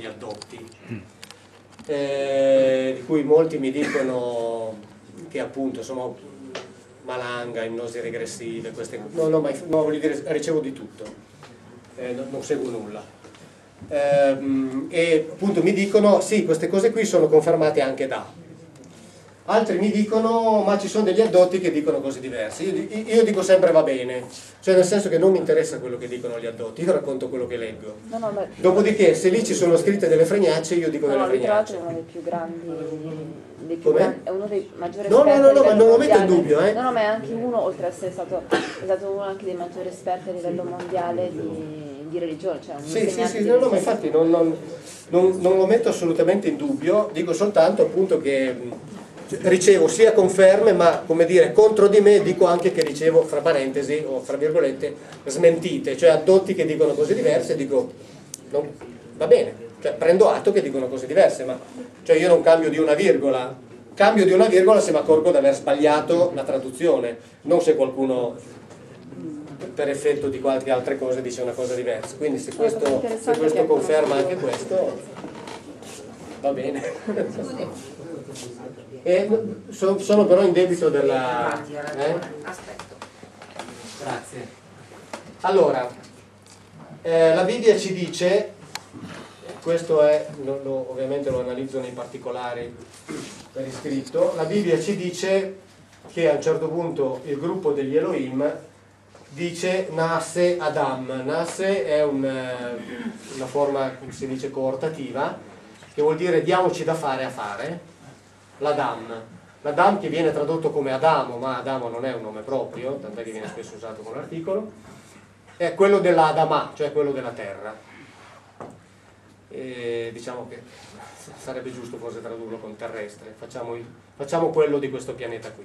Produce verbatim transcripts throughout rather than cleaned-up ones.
degli addotti, eh, di cui molti mi dicono che appunto sono malanga, ipnosi regressive, queste cose. No, no, ma no, voglio dire, ricevo di tutto, eh, non, non seguo nulla. Ehm, e appunto mi dicono sì, queste cose qui sono confermate anche da. Altri mi dicono ma ci sono degli addotti che dicono cose diverse. Io, io dico sempre va bene, cioè nel senso che non mi interessa quello che dicono gli addotti, io racconto quello che leggo. No, no, ma... Dopodiché se lì ci sono scritte delle fregnacce io dico no, delle no, fregnacce. è uno dei più grandi, dei più grandi, è uno dei maggiori no, esperti. No, no, no, ma non lo mondiale. metto in dubbio, eh. No, no, ma è anche uno, oltre a essere stato, è stato uno anche dei maggiori esperti a livello mondiale di, di religione. Cioè un sì, sì, sì, no, no, ma infatti non, non, non, non lo metto assolutamente in dubbio, dico soltanto appunto che ricevo sia conferme, ma come dire, contro di me dico anche che ricevo, fra parentesi o fra virgolette, smentite, cioè addotti che dicono cose diverse, dico non, va bene, cioè prendo atto che dicono cose diverse, ma cioè io non cambio di una virgola, cambio di una virgola se mi accorgo di aver sbagliato la traduzione, non se qualcuno per effetto di qualche altra cosa dice una cosa diversa, quindi se questo, se questo conferma anche questo va bene. E sono, sono però in debito della... Eh? Aspetto. Grazie. Allora, eh, la Bibbia ci dice, questo è, lo, lo, ovviamente lo analizzo nei particolari per iscritto, la Bibbia ci dice che a un certo punto il gruppo degli Elohim dice Nase Adam. Nase è un, una forma, come si dice, coortativa, che vuol dire diamoci da fare a fare. L'Adam, l'Adam che viene tradotto come Adamo, ma Adamo non è un nome proprio, tant'è che viene spesso usato con l'articolo, è quello dell'Adama, cioè quello della terra. E diciamo che sarebbe giusto forse tradurlo con terrestre, facciamo, il, facciamo quello di questo pianeta qui.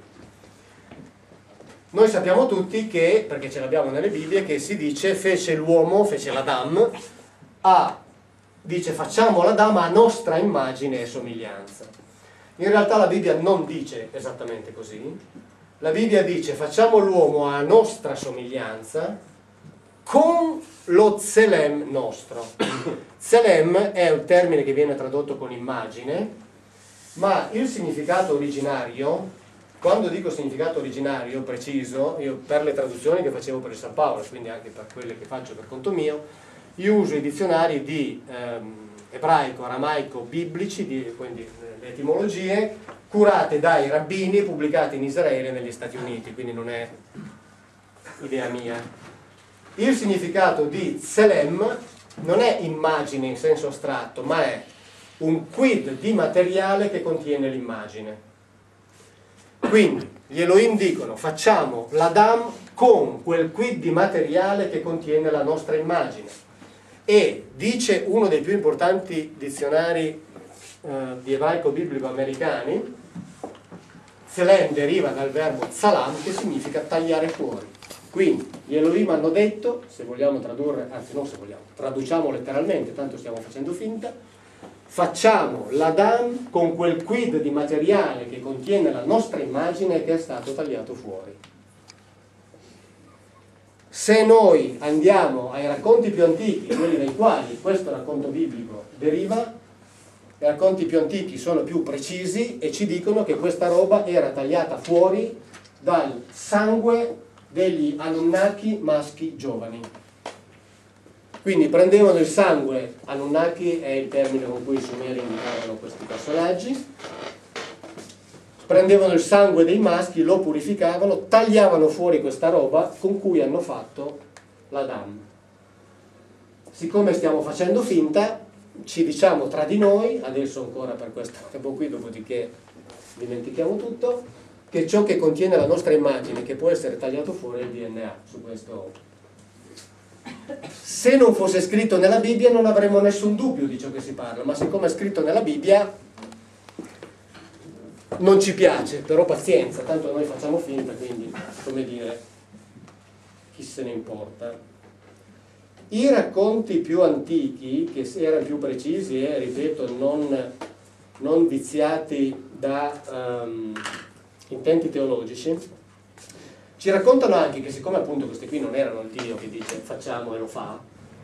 Noi sappiamo tutti che, perché ce l'abbiamo nelle Bibbie, che si dice fece l'uomo, fece l'Adam, a, dice facciamo l'Adam a nostra immagine e somiglianza. In realtà la Bibbia non dice esattamente così, la Bibbia dice facciamo l'uomo a nostra somiglianza con lo Tselem nostro. Tselem è un termine che viene tradotto con immagine, ma il significato originario, quando dico significato originario preciso, io per le traduzioni che facevo per il San Paolo, quindi anche per quelle che faccio per conto mio, io uso i dizionari di ehm, ebraico, aramaico, biblici, di, quindi le etimologie, curate dai rabbini, pubblicate in Israele e negli Stati Uniti, quindi non è idea mia. Il significato di Tselem non è immagine in senso astratto, ma è un quid di materiale che contiene l'immagine. Quindi gli Elohim dicono facciamo l'Adam con quel quid di materiale che contiene la nostra immagine. E dice uno dei più importanti dizionari eh, di ebraico biblico americani, Tselem deriva dal verbo tsalam che significa tagliare fuori. Quindi gli Elohim hanno detto, se vogliamo tradurre, anzi non se vogliamo, traduciamo letteralmente, tanto stiamo facendo finta, facciamo l'Adam con quel quid di materiale che contiene la nostra immagine che è stato tagliato fuori. Se noi andiamo ai racconti più antichi, quelli dai quali questo racconto biblico deriva, i racconti più antichi sono più precisi e ci dicono che questa roba era tagliata fuori dal sangue degli Anunnaki maschi giovani. Quindi prendevano il sangue, Anunnaki è il termine con cui i Sumeri indicavano questi personaggi, prendevano il sangue dei maschi, lo purificavano, tagliavano fuori questa roba con cui hanno fatto l'Adam. Siccome stiamo facendo finta, ci diciamo tra di noi, adesso ancora per questo tempo qui, dopodiché dimentichiamo tutto, che ciò che contiene la nostra immagine, che può essere tagliato fuori, è il D N A. Su questo, se non fosse scritto nella Bibbia non avremmo nessun dubbio di ciò che si parla, ma siccome è scritto nella Bibbia non ci piace, però pazienza, tanto noi facciamo finta, quindi, come dire, chi se ne importa. I racconti più antichi, che erano più precisi e, ripeto, non, non viziati da um, intenti teologici, ci raccontano anche che siccome appunto questi qui non erano il Dio che dice facciamo e lo fa,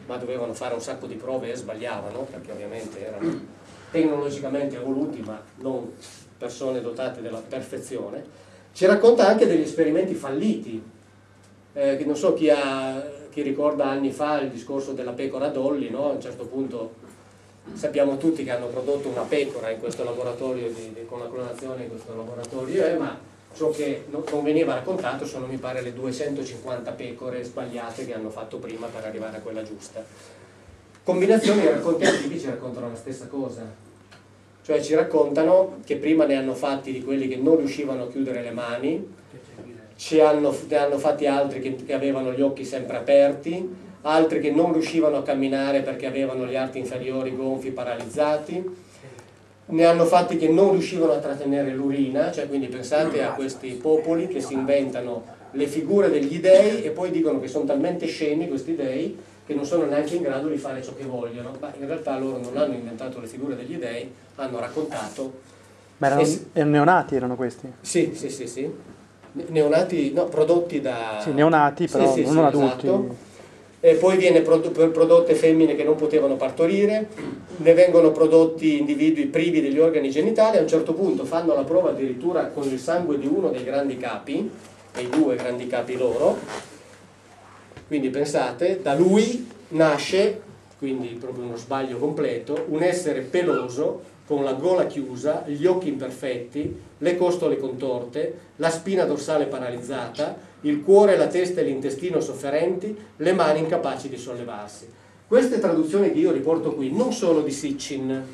ma dovevano fare un sacco di prove e sbagliavano, perché ovviamente erano tecnologicamente evoluti, ma non persone dotate della perfezione. Ci racconta anche degli esperimenti falliti, eh, che non so chi, ha, chi ricorda anni fa il discorso della pecora Dolly, no? A un certo punto sappiamo tutti che hanno prodotto una pecora in questo laboratorio, di, di, con la clonazione in questo laboratorio, eh, ma ciò che non, non veniva raccontato sono, mi pare, le duecentocinquanta pecore sbagliate che hanno fatto prima per arrivare a quella giusta. Combinazioni e racconti antichi ci raccontano la stessa cosa, cioè ci raccontano che prima ne hanno fatti di quelli che non riuscivano a chiudere le mani, ci hanno, ne hanno fatti altri che, che avevano gli occhi sempre aperti, altri che non riuscivano a camminare perché avevano gli arti inferiori gonfi, paralizzati, ne hanno fatti che non riuscivano a trattenere l'urina, cioè quindi pensate a questi popoli che si inventano le figure degli dei e poi dicono che sono talmente scemi questi dei che non sono neanche in grado di fare ciò che vogliono, ma in realtà loro non hanno inventato le figure degli dei, hanno raccontato. Ma erano, si... erano neonati, erano questi? Sì, sì, sì, sì. Neonati, no, prodotti da... Sì, neonati, però sì, sì, non sì, adulti. Esatto. E poi viene prodotte femmine che non potevano partorire, ne vengono prodotti individui privi degli organi genitali, a un certo punto fanno la prova addirittura con il sangue di uno dei grandi capi, dei due grandi capi loro, quindi pensate, da lui nasce, quindi proprio uno sbaglio completo, un essere peloso, con la gola chiusa, gli occhi imperfetti, le costole contorte, la spina dorsale paralizzata, il cuore, la testa e l'intestino sofferenti, le mani incapaci di sollevarsi. Queste traduzioni che io riporto qui non sono di Sitchin,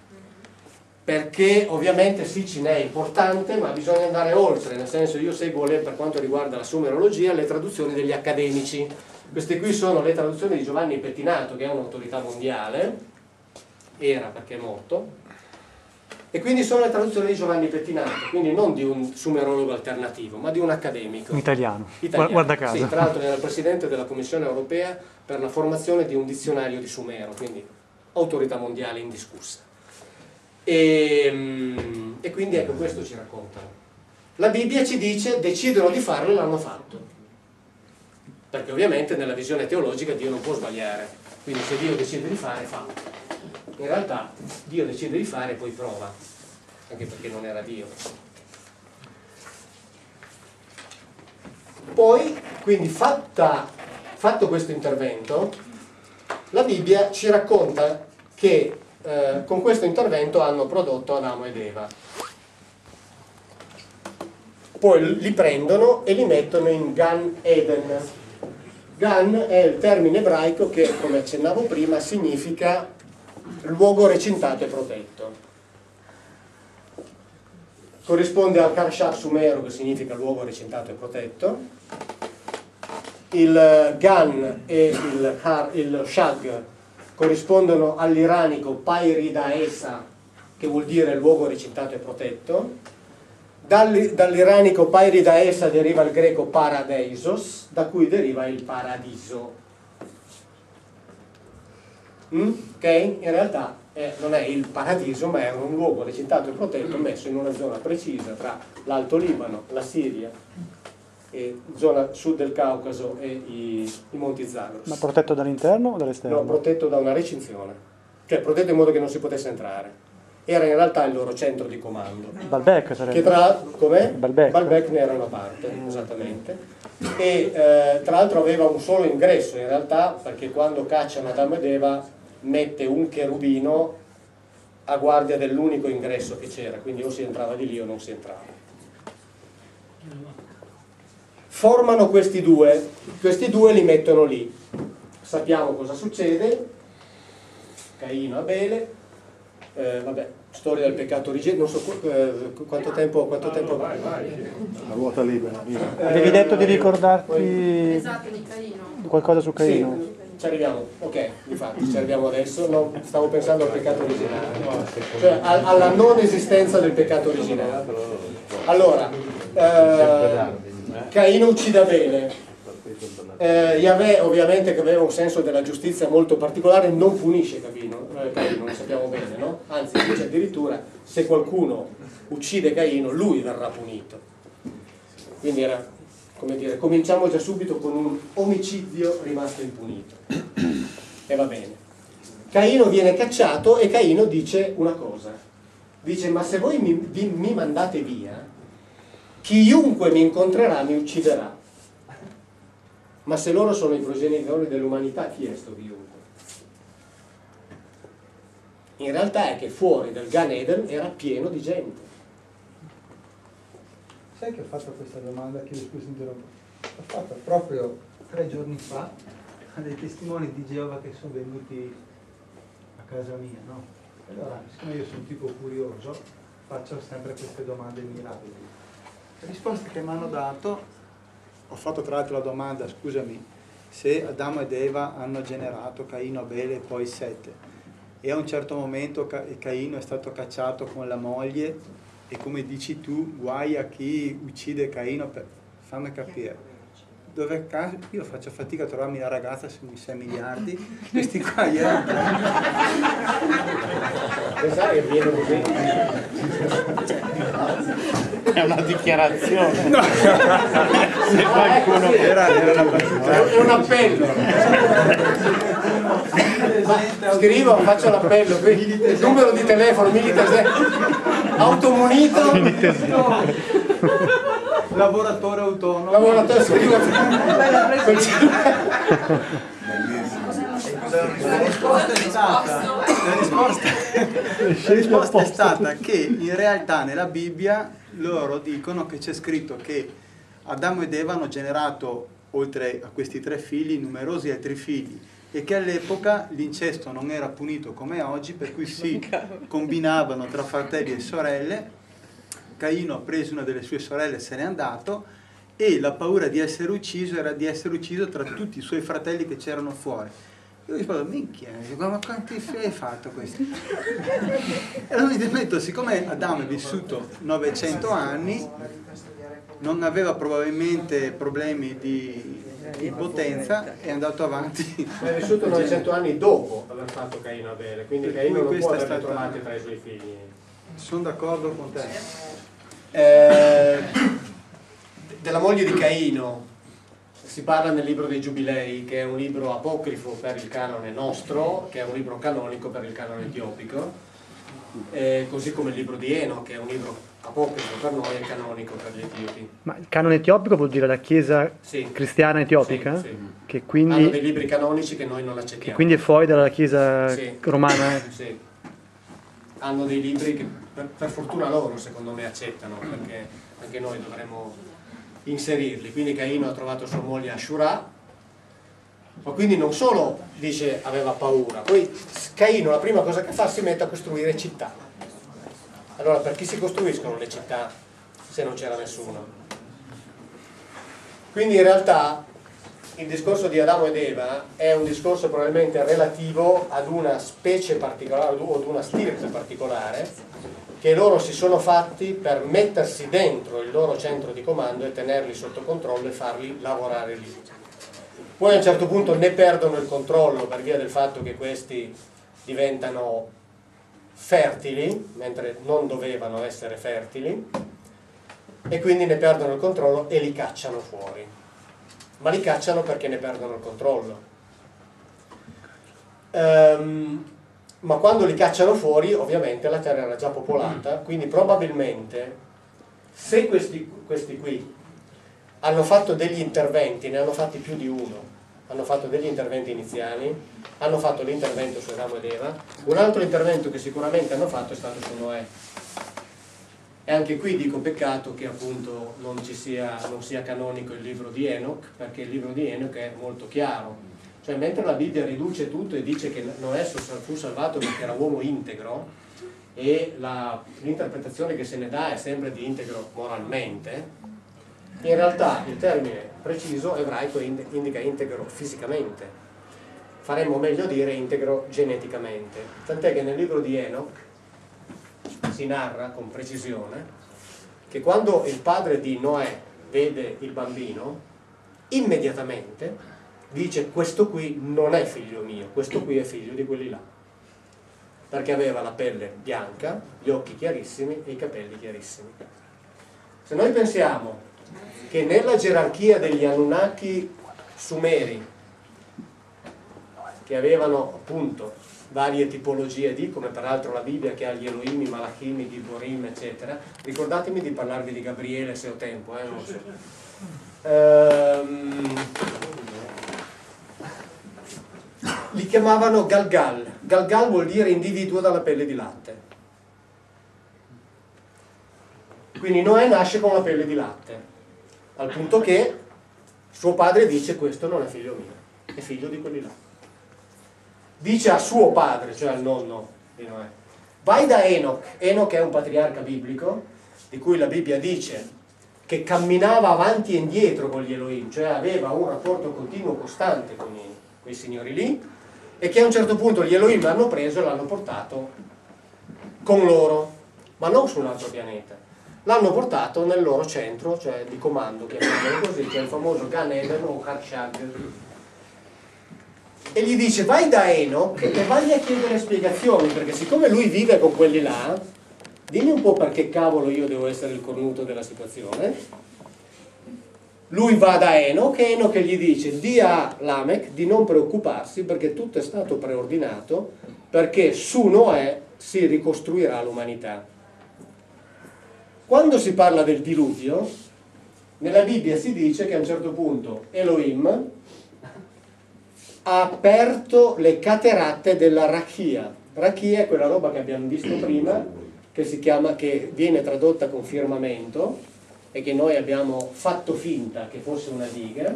perché ovviamente Sitchin è importante, ma bisogna andare oltre, nel senso io seguo le, per quanto riguarda la sumerologia, le traduzioni degli accademici. Queste qui sono le traduzioni di Giovanni Pettinato, che è un'autorità mondiale, era perché è morto, e quindi sono le traduzioni di Giovanni Pettinato, quindi non di un sumerologo alternativo, ma di un accademico. Italiano, Italiano. Guarda caso. Sì, tra l'altro era il presidente della Commissione Europea per la formazione di un dizionario di Sumero, quindi autorità mondiale indiscussa. E, e quindi ecco, questo ci raccontano. La Bibbia ci dice, decidono di farlo e l'hanno fatto. Perché ovviamente nella visione teologica Dio non può sbagliare, quindi se Dio decide di fare, fa. In realtà Dio decide di fare e poi prova, anche perché non era Dio. Poi, quindi fatta, fatto questo intervento, la Bibbia ci racconta che eh, con questo intervento hanno prodotto Adamo ed Eva. Poi li prendono e li mettono in Gan Eden. Gan è il termine ebraico che, come accennavo prima, significa luogo recintato e protetto. Corrisponde al Karshar sumero, che significa luogo recintato e protetto. Il Gan e il, Har, il Shag corrispondono all'iranico Pairidaesa, che vuol dire luogo recintato e protetto. Dall'iranico Pairidaesa deriva il greco paradeisos, da cui deriva il paradiso. Mm? Ok? In realtà eh, non è il paradiso, ma è un luogo recintato e protetto messo in una zona precisa tra l'Alto Libano, la Siria, e zona sud del Caucaso e i, i Monti Zagros. Ma protetto dall'interno o dall'esterno? No, protetto da una recinzione, cioè protetto in modo che non si potesse entrare. Era in realtà il loro centro di comando. Baalbek sarebbe. Che tra com'è? Baalbek. Baalbek ne era una parte, esattamente. E eh, tra l'altro aveva un solo ingresso in realtà, perché quando cacciano Adamo ed Eva mette un cherubino a guardia dell'unico ingresso che c'era, quindi o si entrava di lì o non si entrava. Formano questi due, questi due li mettono lì. Sappiamo cosa succede. Caino, Abele. Eh, vabbè, storia del peccato originale, non so eh, quanto tempo, quanto tempo vai, vai. La ruota libera. Eh, Avevi detto di ricordarti poi... esatto, di Caino. Qualcosa su Caino? Sì, ci arriviamo, ok, infatti ci arriviamo adesso, no, stavo pensando al peccato originale, cioè alla non esistenza del peccato originale. Allora, eh, Caino uccide Abele. Eh, Yahweh, ovviamente, che aveva un senso della giustizia molto particolare, non punisce Caino, eh, Caino, lo sappiamo bene, no? Anzi dice addirittura, se qualcuno uccide Caino, lui verrà punito. Quindi era, come dire, cominciamo già subito con un omicidio rimasto impunito. E va bene. Caino viene cacciato e Caino dice una cosa. Dice, ma se voi mi, vi, mi mandate via, chiunque mi incontrerà mi ucciderà. Ma se loro sono i progenitori dell'umanità, chi è sto chiunque? In realtà è che fuori del Gan Eden era pieno di gente. Sai che ho fatto questa domanda, chiedo scusa interrompo, l'ho fatta proprio tre giorni fa a dei testimoni di Geova che sono venuti a casa mia, no? Allora, siccome io sono un tipo curioso, faccio sempre queste domande mirabili. Le risposte che mi hanno dato, ho fatto tra l'altro la domanda, scusami, se Adamo ed Eva hanno generato Caino, Abele e poi Sette, e a un certo momento Caino è stato cacciato con la moglie, e come dici tu, guai a chi uccide Caino, per... fammi capire. Dove caso io faccio fatica a trovarmi la ragazza sui sei miliardi, questi qua ieri. Pensare che viene così. È una dichiarazione. No. Se qualcuno era, era una battuta. È un appello. Ma scrivo, faccio l'appello qui. Il numero di telefono, Militese, automunito. Lavoratore autonomo. Lavoratore, scrivo. La risposta è stata, la risposta, la risposta è stata che in realtà nella Bibbia loro dicono che c'è scritto che Adamo ed Eva hanno generato, oltre a questi tre figli, numerosi altri figli, e che all'epoca l'incesto non era punito come oggi, per cui si combinavano tra fratelli e sorelle. Caino ha preso una delle sue sorelle e se n'è andato, e la paura di essere ucciso era di essere ucciso tra tutti i suoi fratelli che c'erano fuori. Io rispondo, minchia, ma quanti figli hai fatto questi? E allora mi detto, siccome Adamo è vissuto novecento anni, non aveva probabilmente problemi di, di potenza, è andato avanti. È vissuto novecento anni dopo aver fatto Caino e Abele, quindi Per Caino cui non può questa è averli stata- trovati tra i suoi figli. Sono d'accordo con te. Eh, della moglie di Caino si parla nel libro dei Giubilei, che è un libro apocrifo per il canone nostro, che è un libro canonico per il canone etiopico, eh, così come il libro di Eno, che è un libro apocrifo per noi e canonico per gli etiopi. Ma il canone etiopico vuol dire la chiesa Sì. cristiana etiopica? Sì, sì. Che Hanno quindi, dei libri canonici che noi non che accettiamo. quindi è fuori dalla chiesa Sì. romana? Sì. Hanno dei libri che per, per fortuna loro secondo me accettano, perché anche noi dovremmo inserirli. Quindi Caino ha trovato sua moglie Ashura, ma quindi non solo dice aveva paura, poi Caino la prima cosa che fa si mette a costruire città. Allora per chi si costruiscono le città se non c'era nessuno? Quindi in realtà il discorso di Adamo ed Eva è un discorso probabilmente relativo ad una specie particolare o ad una stirpe particolare che loro si sono fatti per mettersi dentro il loro centro di comando e tenerli sotto controllo e farli lavorare lì. Poi a un certo punto ne perdono il controllo per via del fatto che questi diventano fertili, mentre non dovevano essere fertili, e quindi ne perdono il controllo e li cacciano fuori. Ma li cacciano perché ne perdono il controllo. Ehm, ma quando li cacciano fuori, ovviamente la terra era già popolata, quindi probabilmente se questi, questi qui hanno fatto degli interventi, ne hanno fatti più di uno, hanno fatto degli interventi iniziali, hanno fatto l'intervento su Adamo ed Eva, un altro intervento che sicuramente hanno fatto è stato su Noè. E anche qui dico peccato che appunto non ci sia, non sia canonico il libro di Enoch, perché il libro di Enoch è molto chiaro. Cioè mentre la Bibbia riduce tutto e dice che Noè fu salvato perché era uomo integro, e l'interpretazione che se ne dà è sempre di integro moralmente, in realtà il termine preciso ebraico indica integro fisicamente, faremmo meglio dire integro geneticamente, tant'è che nel libro di Enoch si narra con precisione che quando il padre di Noè vede il bambino, immediatamente dice: questo qui non è figlio mio, questo qui è figlio di quelli là, perché aveva la pelle bianca, gli occhi chiarissimi e i capelli chiarissimi. Se noi pensiamo che nella gerarchia degli Anunnaki sumeri che avevano appunto varie tipologie di, come peraltro la Bibbia che ha gli Elohim, i Malachim, i Giborim, eccetera. Ricordatemi di parlarvi di Gabriele se ho tempo, eh, non lo so. Ehm, li chiamavano Galgal. Galgal vuol dire individuo dalla pelle di latte. Quindi Noè nasce con la pelle di latte, al punto che suo padre dice: questo non è figlio mio, è figlio di quelli là. Dice a suo padre, cioè al nonno di Noè: vai da Enoch. Enoch è un patriarca biblico di cui la Bibbia dice che camminava avanti e indietro con gli Elohim, cioè aveva un rapporto continuo, costante con i, quei signori lì, e che a un certo punto gli Elohim l'hanno preso e l'hanno portato con loro, ma non su un altro pianeta. L'hanno portato nel loro centro, cioè di comando, chiamiamolo così, che è il famoso Gan Eden o Karshag. E gli dice: vai da Enoch e vai a chiedere spiegazioni, perché siccome lui vive con quelli là, dimmi un po' perché cavolo io devo essere il cornuto della situazione. Lui va da Enoch e Enoch gli dice: di a Lamech di non preoccuparsi perché tutto è stato preordinato, perché su Noè si ricostruirà l'umanità. Quando si parla del diluvio, nella Bibbia si dice che a un certo punto Elohim ha aperto le cateratte della Rachia. Rachia è quella roba che abbiamo visto prima, che si chiama, che viene tradotta con firmamento e che noi abbiamo fatto finta che fosse una diga.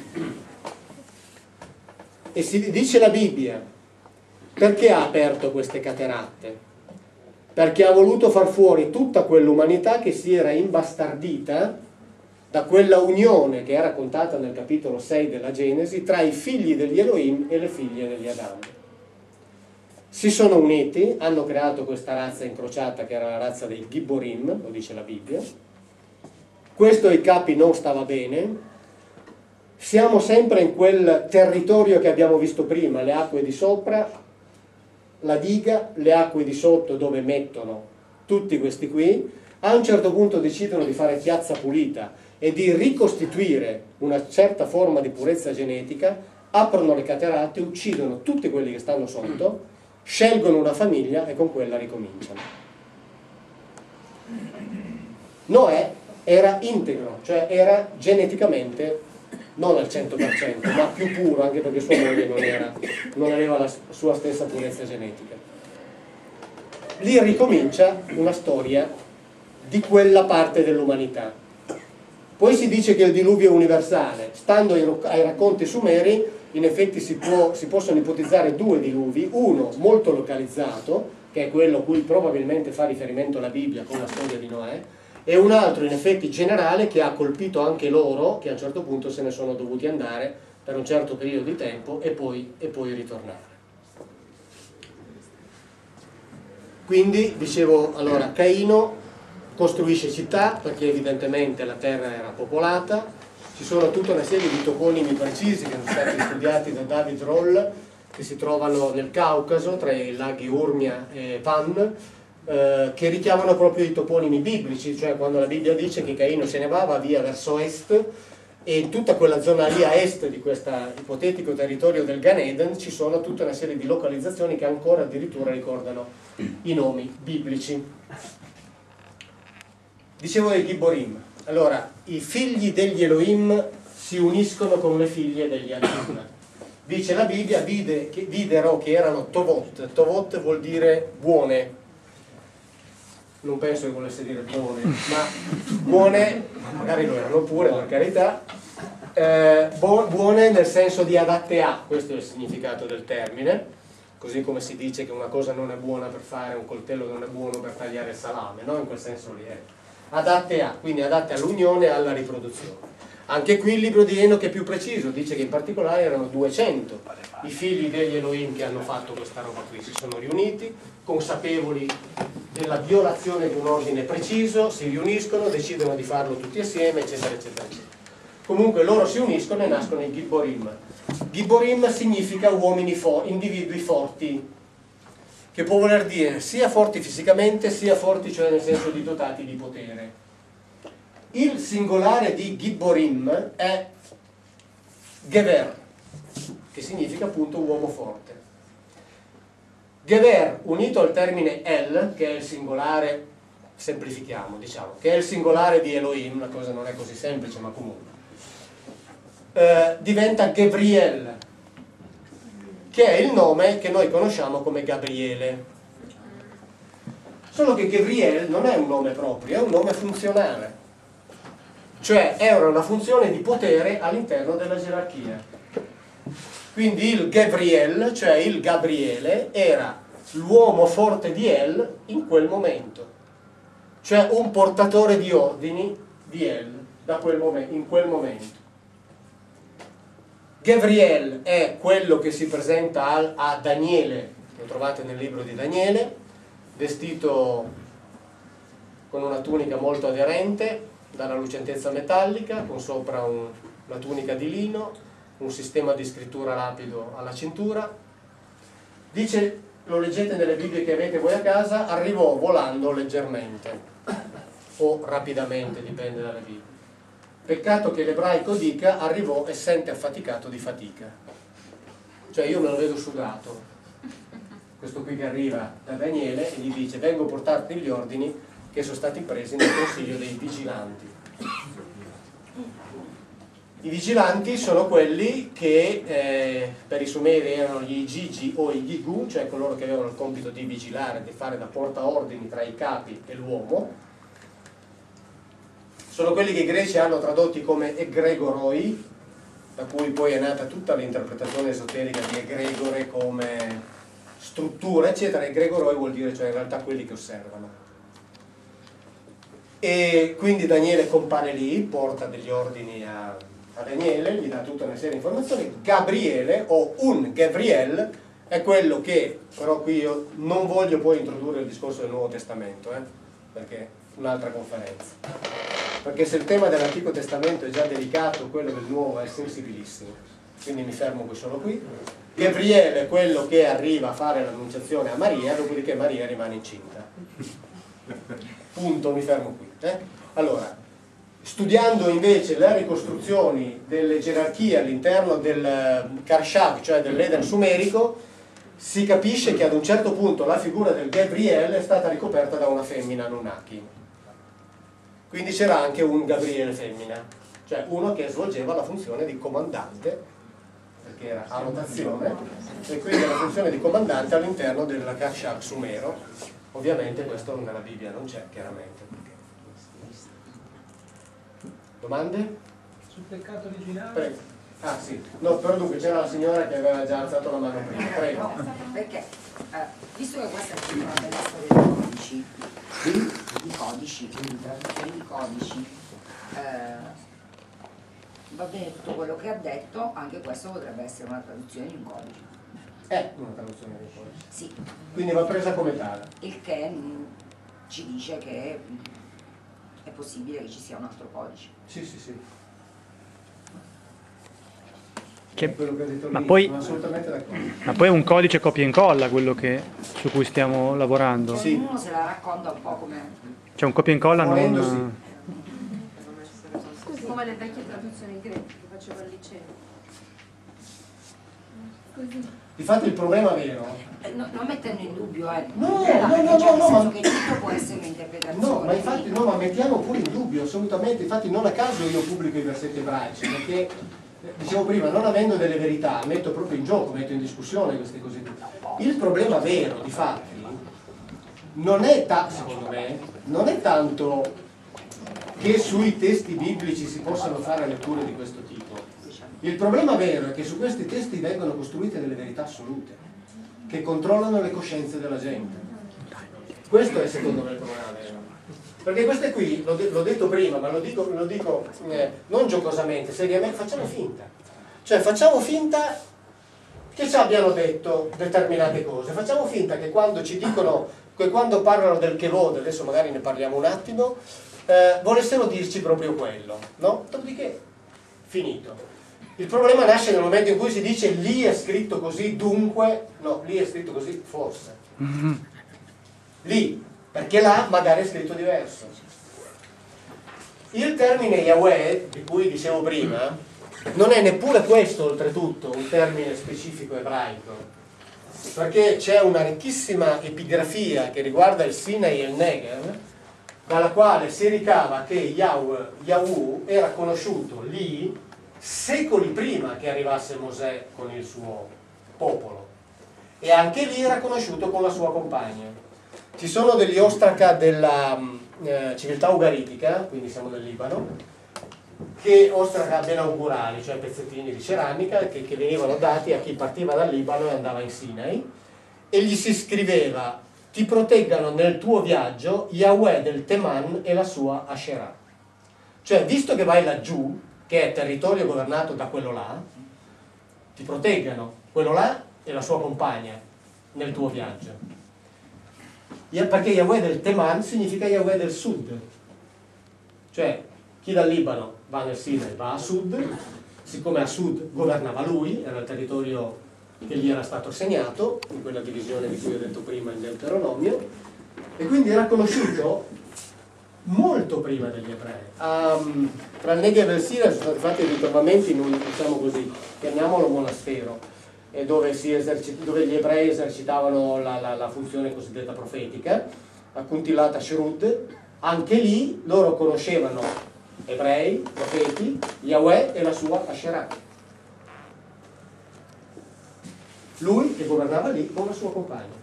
E si dice la Bibbia, perché ha aperto queste cateratte? Perché ha voluto far fuori tutta quell'umanità che si era imbastardita da quella unione che è raccontata nel capitolo sei della Genesi tra i figli degli Elohim e le figlie degli Adam. Si sono uniti, hanno creato questa razza incrociata che era la razza dei Giborim, lo dice la Bibbia. Questo ai capi non stava bene. Siamo sempre in quel territorio che abbiamo visto prima, le acque di sopra, la diga, le acque di sotto dove mettono tutti questi qui. A un certo punto decidono di fare piazza pulita e di ricostituire una certa forma di purezza genetica, aprono le cateratte, uccidono tutti quelli che stanno sotto, scelgono una famiglia e con quella ricominciano. Noè era integro, cioè era geneticamente non al cento per cento, ma più puro, anche perché sua moglie non, era, non aveva la sua stessa purezza genetica. Lì ricomincia una storia di quella parte dell'umanità. Poi si dice che il diluvio è universale. Stando ai, ai racconti sumeri, in effetti si, può, si possono ipotizzare due diluvi, uno molto localizzato, che è quello a cui probabilmente fa riferimento la Bibbia con la storia di Noè, e un altro in effetti generale che ha colpito anche loro, che a un certo punto se ne sono dovuti andare per un certo periodo di tempo e poi, e poi ritornare. Quindi, dicevo, allora, Caino costruisce città perché evidentemente la terra era popolata, ci sono tutta una serie di toponimi precisi che sono stati studiati da David Roll, che si trovano nel Caucaso, tra i laghi Urmia e Van, eh, che richiamano proprio i toponimi biblici, cioè quando la Bibbia dice che Caino se ne va, va via verso est, e in tutta quella zona lì a est di questo ipotetico territorio del Gan Eden ci sono tutta una serie di localizzazioni che ancora addirittura ricordano i nomi biblici. Dicevo dei Giborim. Allora, i figli degli Elohim si uniscono con le figlie degli Adam. Dice la Bibbia, vide, che, videro che erano Tovot. Tovot vuol dire buone. Non penso che volesse dire buone, ma buone, magari lo erano pure, per carità, eh, buone nel senso di adatte a, questo è il significato del termine, così come si dice che una cosa non è buona per fare, un coltello non è buono per tagliare il salame, no? In quel senso lì è. Adatte a, quindi adatte all'unione e alla riproduzione. Anche qui il libro di Enoch è più preciso, dice che in particolare erano duecento i figli degli Elohim che hanno fatto questa roba qui, si sono riuniti, consapevoli della violazione di un ordine preciso, si riuniscono, decidono di farlo tutti assieme, eccetera, eccetera, eccetera. Comunque loro si uniscono e nascono i Giborim. Giborim significa uomini forti, individui forti, che può voler dire sia forti fisicamente, sia forti, cioè nel senso di dotati di potere. Il singolare di Giborim è Gever, che significa appunto uomo forte. Gever unito al termine El, che è il singolare, semplifichiamo diciamo, che è il singolare di Elohim, la cosa non è così semplice ma comunque, eh, diventa Gevriel, che è il nome che noi conosciamo come Gabriele. Solo che Gevriel non è un nome proprio, è un nome funzionale, cioè era una funzione di potere all'interno della gerarchia. Quindi il Gabriel, cioè il Gabriele, era l'uomo forte di El in quel momento, cioè un portatore di ordini di El da quel momen- in quel momento. Gabriel è quello che si presenta al, a Daniele, lo trovate nel libro di Daniele, vestito con una tunica molto aderente, dalla lucentezza metallica, con sopra un, una tunica di lino, un sistema di scrittura rapido alla cintura. Dice, lo leggete nelle Bibbie che avete voi a casa, arrivò volando leggermente o rapidamente, dipende dalle Bibbie. Peccato che l'ebraico dica arrivò e sente affaticato di fatica, cioè io me lo vedo sudato, questo qui che arriva da Daniele e gli dice vengo a portarti gli ordini che sono stati presi nel consiglio dei vigilanti. I vigilanti sono quelli che eh, per i Sumeri erano gli Gigi o i Gigu, cioè coloro che avevano il compito di vigilare, di fare da portaordini tra i capi e l'uomo. Sono quelli che i greci hanno tradotti come egregoroi, da cui poi è nata tutta l'interpretazione esoterica di egregore come struttura, eccetera. Egregoroi vuol dire cioè in realtà quelli che osservano. E quindi Daniele compare lì, porta degli ordini a, a Daniele, gli dà tutta una serie di informazioni. Gabriele o un Gabriel è quello che, però qui io non voglio poi introdurre il discorso del Nuovo Testamento, eh, perché è un'altra conferenza. Perché se il tema dell'Antico Testamento è già delicato, quello del Nuovo è sensibilissimo. Quindi mi fermo qui solo qui. Gabriele è quello che arriva a fare l'annunciazione a Maria, dopodiché Maria rimane incinta. Punto, mi fermo qui. Eh? Allora, studiando invece le ricostruzioni delle gerarchie all'interno del Karshak, cioè dell'Eden sumerico, si capisce che ad un certo punto la figura del Gabriele è stata ricoperta da una femmina Anunnaki. Quindi c'era anche un Gabriele femmina, cioè uno che svolgeva la funzione di comandante, perché era a rotazione, e quindi la funzione di comandante all'interno del Karshak sumero. Ovviamente questo nella Bibbia non c'è, chiaramente. Domande? Sul peccato originale? Prego. Ah sì, no, però dunque c'era la signora che aveva già alzato la mano prima. Prego. No, perché eh, visto che questa è una bella storia dei codici, di codici, quindi traduzioni di codici, eh, va bene tutto quello che ha detto, anche questo potrebbe essere una traduzione di un codice. È una traduzione dei codici. Sì. Quindi va presa come tale. Il che mh, ci dice che mh, è possibile che ci sia un altro codice. Sì, sì, sì. Che- È quello che ho detto ma lì, poi- sono assolutamente d'accordo. Ma poi è un codice copia e incolla quello che, su cui stiamo lavorando. Sì. Ognuno se la racconta un po' come... C'è un copia e incolla Volendo, non... Come le vecchie traduzioni greche che faceva al liceo. Così. Difatti il problema vero, Eh, no, non mettendo in dubbio, eh, No, perché no, no, cioè, no, nel no, senso ma- che tutto può essere un'interpretazione. no, ma infatti quindi- no, ma mettiamo pure in dubbio, assolutamente, infatti non a caso io pubblico i versetti ebraici, perché eh, dicevo prima, non avendo delle verità, metto proprio in gioco, metto in discussione queste cose qui. Il problema vero, difatti, non è ta- secondo me, non è tanto che sui testi biblici si possano fare letture di questo tipo. Il problema vero è che su questi testi vengono costruite delle verità assolute, che controllano le coscienze della gente. Questo è secondo me il problema vero. Perché queste qui, l'ho, de- l'ho detto prima, ma lo dico, lo dico eh, non giocosamente, seriamente, facciamo finta. Cioè facciamo finta che ci abbiano detto determinate cose, facciamo finta che quando ci dicono, che quando parlano del Kevod, adesso magari ne parliamo un attimo, eh, volessero dirci proprio quello, no? Dopodiché, finito. Il problema nasce nel momento in cui si dice lì è scritto così, dunque, no, lì è scritto così, forse. Lì, perché là magari è scritto diverso. Il termine Yahweh, di cui dicevo prima, Non è neppure questo, oltretutto, un termine specifico ebraico, perché c'è una ricchissima epigrafia che riguarda il Sinai e il Negev, dalla quale si ricava che Yahweh, Yahu era conosciuto lì secoli prima che arrivasse Mosè con il suo popolo, e anche lì era conosciuto con la sua compagna. Ci sono degli ostraca della eh, civiltà ugaritica, quindi siamo nel Libano, che ostraca benaugurali, cioè pezzettini di ceramica che, che venivano dati a chi partiva dal Libano e andava in Sinai, e gli si scriveva: ti proteggano nel tuo viaggio Yahweh del Teman e la sua Asherah. Cioè, visto che vai laggiù, che è territorio governato da quello là, ti proteggano quello là e la sua compagna nel tuo viaggio. Perché Yahweh del Teman significa Yahweh del Sud, cioè chi dal Libano va nel Sinai va a sud, siccome a sud governava lui, era il territorio che gli era stato assegnato in quella divisione di cui ho detto prima in Deuteronomio, e quindi era conosciuto molto prima degli ebrei. Um, tra il Negev e il Sinai sono stati fatti dei ritrovamenti in un, diciamo così, chiamiamolo monastero, e dove, si esercit- dove gli ebrei esercitavano la, la, la funzione cosiddetta profetica, a Kuntilat Ashrud. Anche lì loro conoscevano ebrei, profeti, Yahweh e la sua Asherah. Lui che governava lì con la sua compagna.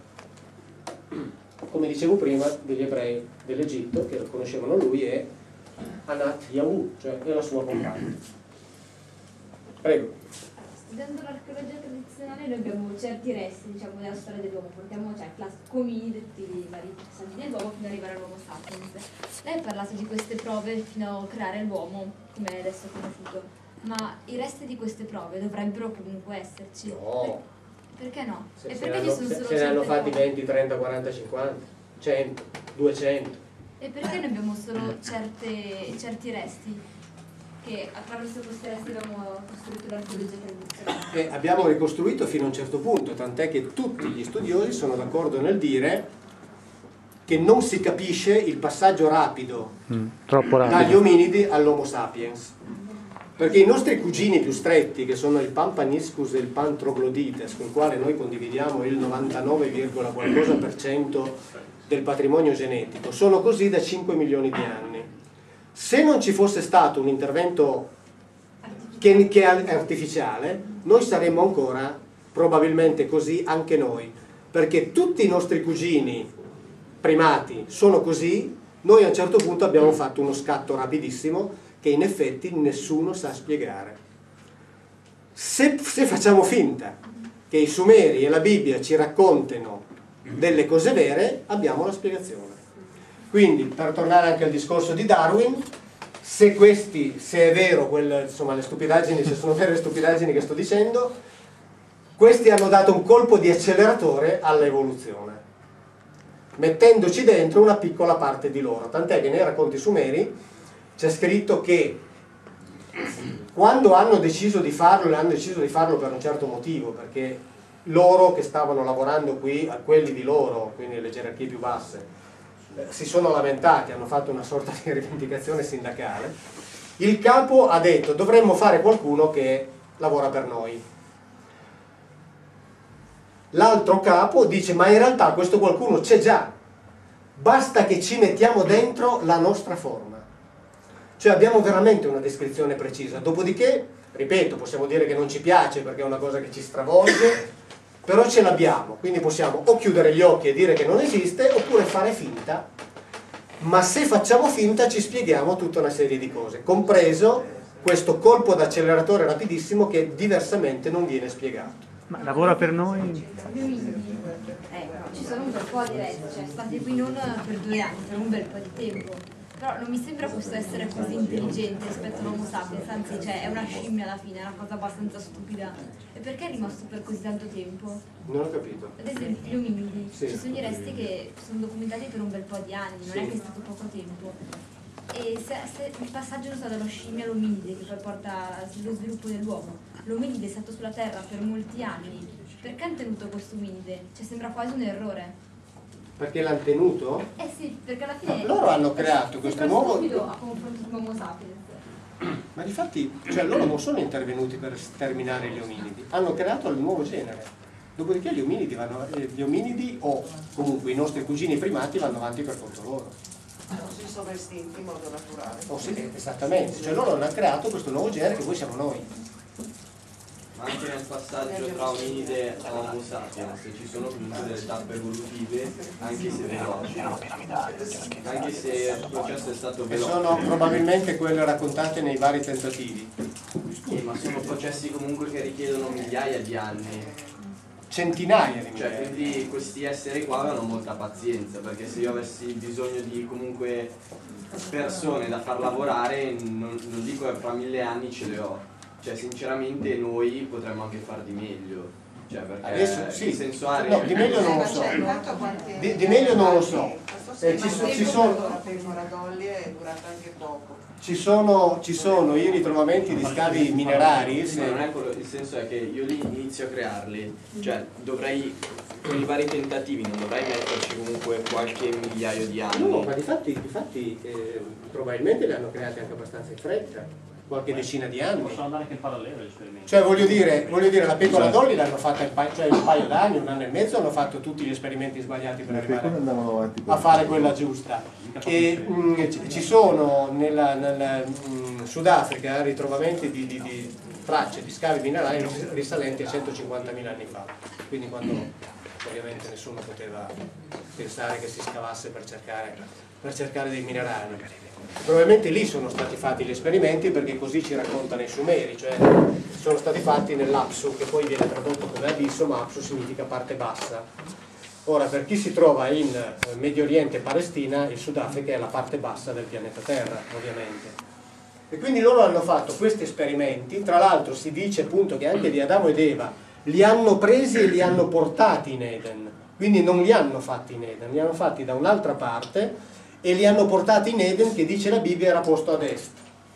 Come dicevo prima, degli ebrei dell'Egitto che lo conoscevano lui e Anat Yahu, cioè e la sua compagna. Prego. Studiando l'archeologia tradizionale noi abbiamo certi resti, diciamo, della storia dell'uomo, portiamo, cioè, classico ominidi, tutti i vari passaggi dell'uomo fino ad arrivare all'uomo sapiens. Lei ha parlato di queste prove fino a creare l'uomo, come adesso è conosciuto, ma i resti di queste prove dovrebbero comunque esserci. No. Per, perché no? Se, e se perché ne ci hanno, sono se, solo se ne hanno certe fatti prove? venti, trenta, quaranta, cinquanta, cento, duecento. E perché noi abbiamo solo certe, certi resti? Che attraverso questi resti abbiamo costruito l'archeologia tradizionale. E abbiamo ricostruito fino a un certo punto, tant'è che tutti gli studiosi sono d'accordo nel dire che non si capisce il passaggio rapido, Mm, troppo dagli rapido. ominidi all'Homo sapiens, perché i nostri cugini più stretti, che sono il Pan paniscus e il Pan troglodytes, con il quale noi condividiamo il novantanove, qualcosa per cento del patrimonio genetico, sono così da cinque milioni di anni. Se non ci fosse stato un intervento che, che è artificiale, noi saremmo ancora probabilmente così anche noi, perché tutti i nostri cugini primati sono così. Noi a un certo punto abbiamo fatto uno scatto rapidissimo che in effetti nessuno sa spiegare. Se, se facciamo finta che i Sumeri e la Bibbia ci raccontino delle cose vere, abbiamo la spiegazione. Quindi, per tornare anche al discorso di Darwin, se questi, se è vero, quel, insomma le stupidaggini, se sono vere le stupidaggini che sto dicendo, questi hanno dato un colpo di acceleratore all'evoluzione, mettendoci dentro una piccola parte di loro. Tant'è che nei racconti sumeri c'è scritto che quando hanno deciso di farlo, hanno deciso di farlo per un certo motivo, perché loro che stavano lavorando qui, a quelli di loro, quindi le gerarchie più basse, si sono lamentati, hanno fatto una sorta di rivendicazione sindacale. Il capo ha detto: dovremmo fare qualcuno che lavora per noi. L'altro capo dice: ma in realtà questo qualcuno c'è già, basta che ci mettiamo dentro la nostra forma. Cioè abbiamo veramente una descrizione precisa. Dopodiché, ripeto, possiamo dire che non ci piace perché è una cosa che ci stravolge, però ce l'abbiamo, quindi possiamo o chiudere gli occhi e dire che non esiste, oppure fare finta. Ma se facciamo finta ci spieghiamo tutta una serie di cose, compreso questo colpo d'acceleratore rapidissimo che diversamente non viene spiegato. Ma lavora per noi? Gli ominidi, ecco, ci sono un bel po' di resti, cioè state qui non per due anni, per un bel po' di tempo. Però non mi sembra questo essere così intelligente rispetto all'Homo sapiens, anzi, cioè, è una scimmia alla fine, è una cosa abbastanza stupida. E perché è rimasto per così tanto tempo? Non ho capito. Ad esempio, gli ominidi, Sì. ci sono i resti che sono documentati per un bel po' di anni, non Sì. è che è stato poco tempo. E se, se il passaggio non so, dallo scimmia all'ominide, che poi porta allo sviluppo dell'uomo, l'ominide è stato sulla Terra per molti anni, perché hanno tenuto questo ominide? Cioè sembra quasi un errore. Perché l'hanno tenuto? Eh sì, perché alla fine... No, loro hanno creato questo sembra nuovo- stupido a confronto con l'Homo sapiens. Ma difatti, cioè loro non sono intervenuti per sterminare gli ominidi, hanno creato il nuovo genere. Dopodiché gli ominidi, vanno, eh, gli ominidi o comunque i nostri cugini primati vanno avanti per conto loro. Non si sono estinti in modo naturale. Oh, sì, esattamente, cioè loro hanno creato questo nuovo genere che poi siamo noi. Ma anche nel passaggio tra ominide e Homo sapiens ci sono comunque delle tappe evolutive, anche se veloci, anche se il processo è stato E veloce. sono probabilmente quelle raccontate nei vari tentativi. Sì, ma sono processi comunque che richiedono migliaia di anni. Centinaia di Cioè, migliaia. quindi questi esseri qua avevano molta pazienza, perché se io avessi bisogno di comunque persone da far lavorare, non, non dico che fra mille anni ce le ho. Cioè, sinceramente noi potremmo anche far di meglio. Cioè, perché Adesso sì, il sensuale... no, di meglio non lo so. Di, di meglio non lo so. Eh, ci, so- ci sono, La pecora Dolly è durata anche poco. ci sono, ci sono i ritrovamenti di scavi minerari. Sì, ma non Se, è quello, il senso è che io li inizio a crearli, cioè dovrei, con i vari tentativi non dovrei metterci comunque qualche migliaio di anni. no, ma difatti, difatti eh, probabilmente li hanno creati anche abbastanza in fretta. Qualche decina di anni. Possono andare anche in parallelo gli esperimenti. Cioè voglio dire, voglio dire la pecora Dolly l'hanno fatta in paio, cioè un paio d'anni, un anno e mezzo hanno fatto tutti gli esperimenti sbagliati per arrivare a fare quella giusta. E mh, ci sono nella, nel mh, Sudafrica ritrovamenti di, di, di tracce di scavi minerari risalenti a centocinquantamila anni fa, quindi quando ovviamente nessuno poteva pensare che si scavasse per cercare, per cercare dei minerali. Probabilmente lì sono stati fatti gli esperimenti, perché così ci raccontano i Sumeri, cioè sono stati fatti nell'Apsu, che poi viene tradotto come abisso, ma Apsu significa parte bassa. Ora, per chi si trova in Medio Oriente e Palestina, il Sudafrica è la parte bassa del pianeta Terra, ovviamente. E quindi loro hanno fatto questi esperimenti, tra l'altro si dice appunto che anche di Adamo ed Eva li hanno presi e li hanno portati in Eden, quindi non li hanno fatti in Eden, li hanno fatti da un'altra parte e li hanno portati in Eden, che dice la Bibbia era posto ad est.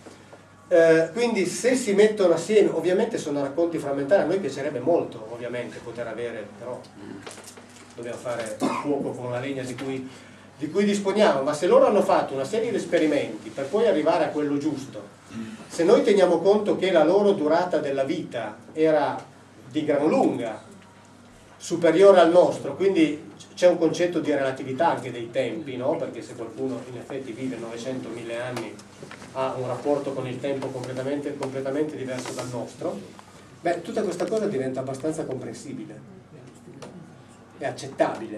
Eh, quindi se si mettono assieme, ovviamente sono racconti frammentari, a noi piacerebbe molto ovviamente poter avere, però dobbiamo fare il fuoco con la legna di cui, di cui disponiamo, ma se loro hanno fatto una serie di esperimenti per poi arrivare a quello giusto, se noi teniamo conto che la loro durata della vita era di gran lunga superiore al nostro, quindi c'è un concetto di relatività anche dei tempi, no? Perché se qualcuno in effetti vive novecento mille anni ha un rapporto con il tempo completamente, completamente diverso dal nostro, beh, tutta questa cosa diventa abbastanza comprensibile e accettabile.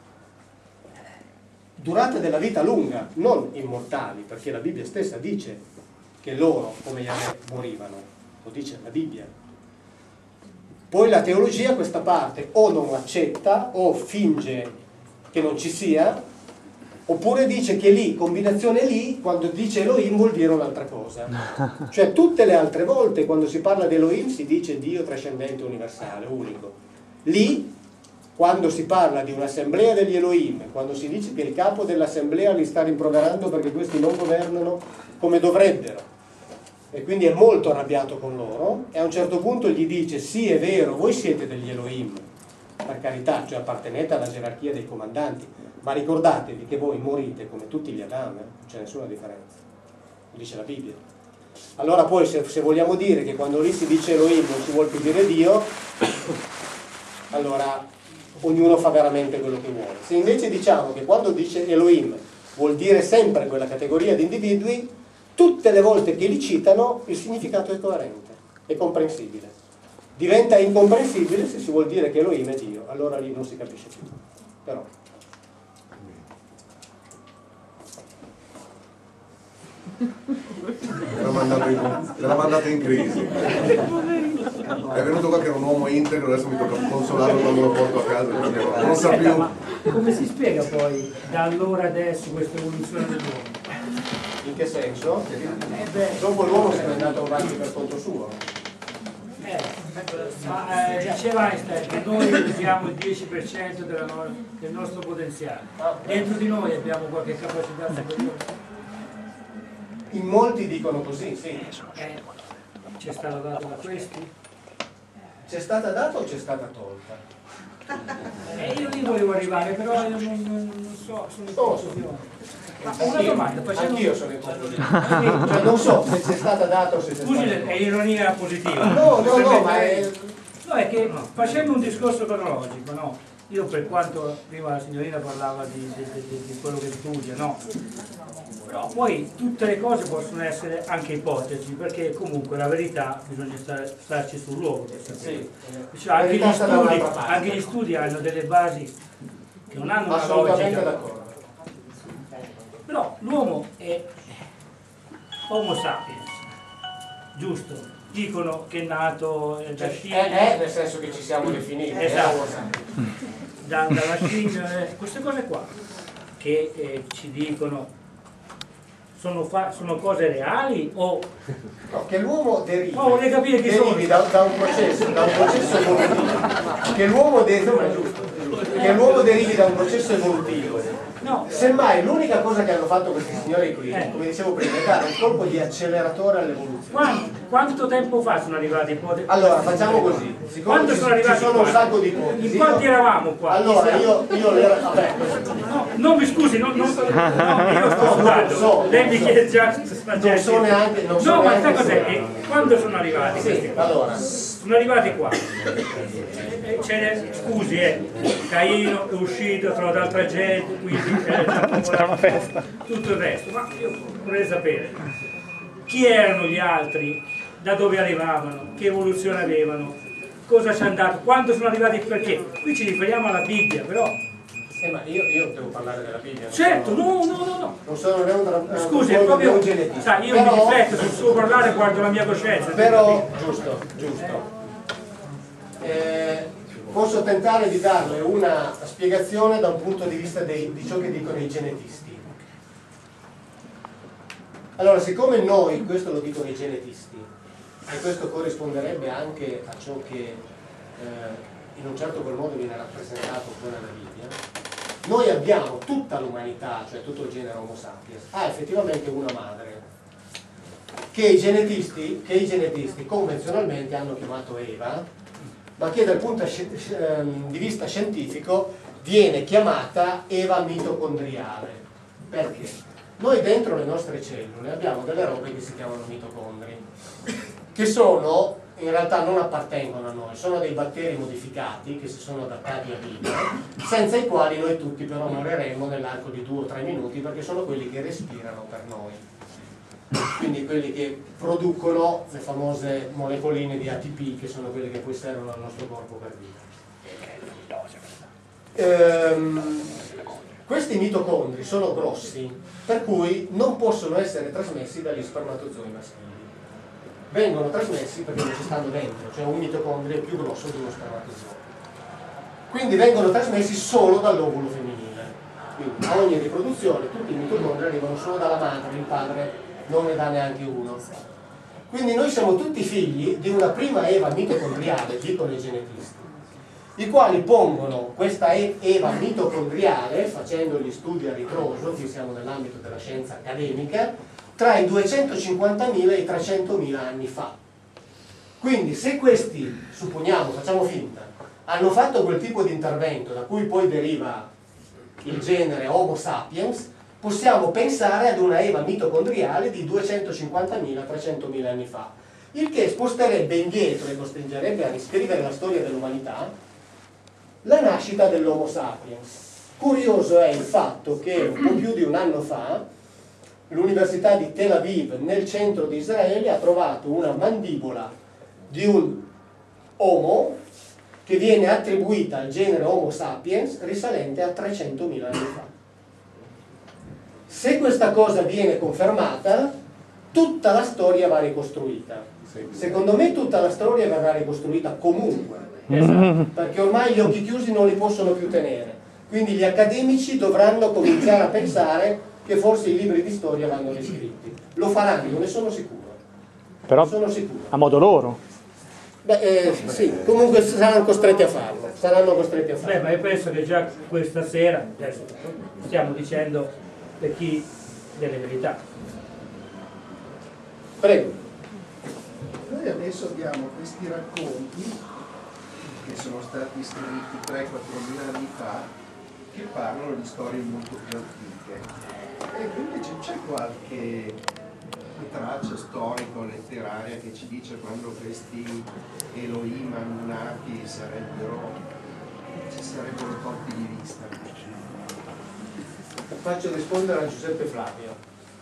Durata della vita lunga, non immortali, perché la Bibbia stessa dice che loro, come Yahweh, morivano, lo dice la Bibbia. Poi la teologia questa parte o non l'accetta o finge che non ci sia, oppure dice che lì, combinazione lì, quando dice Elohim vuol dire un'altra cosa. Cioè tutte le altre volte quando si parla di Elohim si dice Dio trascendente universale, unico. Lì, quando si parla di un'assemblea degli Elohim, quando si dice che il capo dell'assemblea li sta rimproverando perché questi non governano come dovrebbero, e quindi è molto arrabbiato con loro, e a un certo punto gli dice sì è vero, voi siete degli Elohim, per carità, cioè appartenete alla gerarchia dei comandanti, ma ricordatevi che voi morite come tutti gli Adam, eh? Non c'è nessuna differenza, lo dice la Bibbia. Allora poi se, se vogliamo dire che quando lì si dice Elohim non si vuol più dire Dio, allora ognuno fa veramente quello che vuole. Se invece diciamo che quando dice Elohim vuol dire sempre quella categoria di individui, tutte le volte che li citano il significato è coerente, è comprensibile. Diventa incomprensibile se si vuol dire che Elohim è Dio, allora lì non si capisce più. Però l'ha mandato in, l'ha mandato in crisi. È venuto qua che era un uomo integro, adesso mi tocca consolarlo quando lo porto a casa perché non sa più. Ma come si spiega poi da allora adesso questa evoluzione dell'uomo? in che senso? Eh beh, Dopo l'uomo se n'è andato avanti per conto suo. Eh, ma eh, diceva Einstein che noi usiamo il dieci per cento della no del nostro potenziale. Dentro di noi abbiamo qualche capacità superiore. In molti dicono così, sì. Eh, ci è stato dato da questi? C'è stata data o c'è stata tolta? E io lì volevo arrivare, però io non, non, non so, sono in confusione. Ma una domanda, facendo... Anch'io sono in confusione. Cioè, non so se sia stata data o se sia Scusi, stata... è ironia positiva. No, no, no, ma è... No, è che facendo un discorso cronologico, no? Io per quanto prima la signorina parlava di, di, di, di quello che studia, no? Però poi tutte le cose possono essere anche ipotesi, perché comunque la verità bisogna star, starci sul luogo. Sì. Cioè, anche, gli studi, anche gli studi hanno delle basi che non hanno una assolutamente logica. d'accordo. Però l'uomo è Homo sapiens, giusto? Dicono che è nato da scimmia. È, è nel senso che ci siamo definiti. Esatto. Da, dalla scimmia, eh, queste cose qua che eh, ci dicono sono, fa, sono cose reali o... No, che l'uomo derivi, no, voglio capire che derivi sono. Da, da un processo, da un processo evolutivo. Che l'uomo derivi, che l'uomo derivi da un processo evolutivo. No. Semmai l'unica cosa che hanno fatto questi signori qui, eh. come dicevo prima, è dare un colpo di acceleratore all'evoluzione. Quanto, quanto tempo fa sono arrivati i ipotesi? Allora, facciamo così. Quando sono arrivati ci sono qua? un sacco di ipotesi. In quanti eravamo qua? Allora, io, io le... Vabbè, no, non mi scusi, non, non, no, io sto ascoltando. So, lei mi chiede già... Non so neanche... Non so no, ma neanche sai cos'è? E quando sono arrivati sì, questi qua? allora. Sono arrivati qua. Ce scusi, eh, Caino è uscito, trovato altra gente, quindi eh, c'era una festa. Tutto il resto, ma io vorrei sapere chi erano gli altri, da dove arrivavano, che evoluzione avevano, cosa ci hanno dato, quando sono arrivati e perché. Qui ci riferiamo alla Bibbia, però. Eh, ma io, io devo parlare della Bibbia. Certo, sono, no, no, no, no. Non sono né un scusi, è proprio. Sai, io però, mi rifletto sul suo parlare e guardo la mia coscienza. Però, giusto, giusto. Eh, posso tentare di darle una spiegazione da un punto di vista dei, di ciò che dicono i genetisti. Allora, siccome noi, questo lo dicono i genetisti, e questo corrisponderebbe anche a ciò che eh, in un certo qual modo viene rappresentato poi nella Bibbia, noi abbiamo tutta l'umanità, cioè tutto il genere Homo sapiens, ha effettivamente una madre, che i genetisti, che i genetisti convenzionalmente hanno chiamato Eva, ma che dal punto di vista scientifico viene chiamata Eva mitocondriale. Perché? Noi dentro le nostre cellule abbiamo delle robe che si chiamano mitocondri, che sono, in realtà non appartengono a noi, sono dei batteri modificati che si sono adattati a vivere, senza i quali noi tutti però moriremmo nell'arco di due o tre minuti, perché sono quelli che respirano per noi. Quindi quelli che producono le famose molecoline di A T P, che sono quelle che poi servono al nostro corpo per vivere. Ehm, questi mitocondri sono grossi, per cui non possono essere trasmessi dagli spermatozoi maschili. Vengono trasmessi perché non ci stanno dentro, cioè un mitocondrio è più grosso di uno spermatozoo. Quindi vengono trasmessi solo dall'ovulo femminile. Quindi a ogni riproduzione tutti i mitocondri arrivano solo dalla madre, il padre non ne dà neanche uno. Quindi noi siamo tutti figli di una prima Eva mitocondriale, dicono i genetisti, i quali pongono questa Eva mitocondriale, facendo gli studi a ritroso, qui siamo nell'ambito della scienza accademica, tra i duecentocinquantamila e i trecentomila anni fa. Quindi se questi, supponiamo, facciamo finta, hanno fatto quel tipo di intervento da cui poi deriva il genere Homo sapiens, possiamo pensare ad una Eva mitocondriale di duecentocinquantamila trecentomila anni fa, il che sposterebbe indietro e costringerebbe a riscrivere la storia dell'umanità la nascita dell'Homo sapiens. Curioso è il fatto che un po' più di un anno fa l'Università di Tel Aviv nel centro di Israele ha trovato una mandibola di un Homo che viene attribuita al genere Homo sapiens risalente a trecentomila anni fa. Se questa cosa viene confermata, tutta la storia va ricostruita. Secondo me tutta la storia verrà ricostruita comunque, esatto, perché ormai gli occhi chiusi non li possono più tenere. Quindi gli accademici dovranno cominciare a pensare che forse i libri di storia vanno riscritti. Lo faranno, ne sono sicuro. Però ne sono sicuro. a modo loro. Beh, eh, sì, comunque saranno costretti a farlo. Saranno costretti a farlo. Beh, ma io penso che già questa sera, adesso stiamo dicendo per chi delle verità. Prego. Noi adesso abbiamo questi racconti che sono stati scritti tre quattro mila anni fa, che parlano di storie molto più antiche. E invece c'è qualche traccia storico-letteraria che ci dice quando questi Elohim annunati sarebbero, ci sarebbero colpi di vista. Faccio rispondere a Giuseppe Flavio.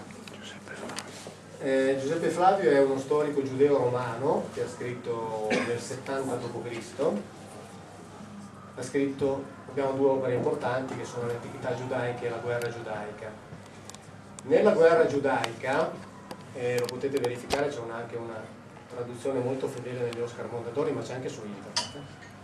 Eh, Giuseppe Flavio è uno storico giudeo-romano che ha scritto nel settanta dopo Cristo. Ha scritto, abbiamo due opere importanti che sono l'Antichità giudaica e la Guerra giudaica. Nella Guerra giudaica, eh, lo potete verificare, c'è una, anche una traduzione molto fedele negli Oscar Mondadori, ma c'è anche su internet.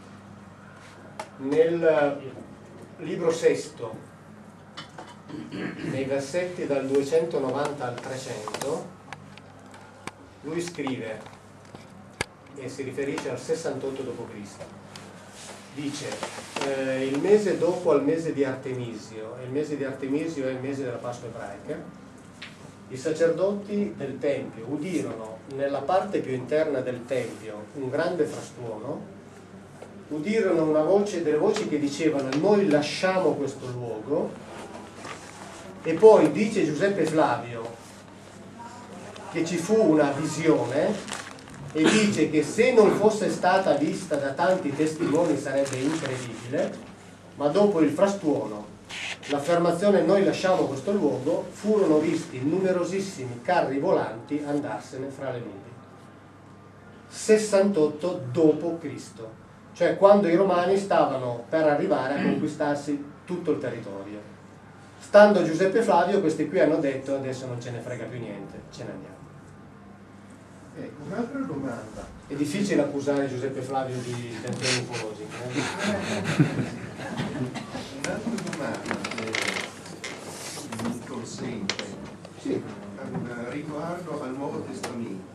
Nel libro sesto, nei versetti dal duecentonovanta al trecento, lui scrive, e si riferisce al sessantotto dopo Cristo, dice eh, il mese dopo al mese di Artemisio, e il mese di Artemisio è il mese della Pasqua ebraica, i sacerdoti del Tempio udirono nella parte più interna del Tempio un grande frastuono, udirono una voce, delle voci che dicevano noi lasciamo questo luogo, e poi dice Giuseppe Flavio che ci fu una visione e dice che se non fosse stata vista da tanti testimoni sarebbe incredibile, ma dopo il frastuono, l'affermazione noi lasciamo questo luogo, furono visti numerosissimi carri volanti andarsene fra le nubi. sessantotto dopo Cristo, cioè quando i romani stavano per arrivare a conquistarsi tutto il territorio. Stando Giuseppe Flavio, questi qui hanno detto adesso non ce ne frega più niente, ce ne andiamo. Ecco, un'altra domanda. È difficile accusare Giuseppe Flavio di tensioni ufologiche. Eh? Un'altra domanda, se mi consente, sì. Riguardo al Nuovo Testamento.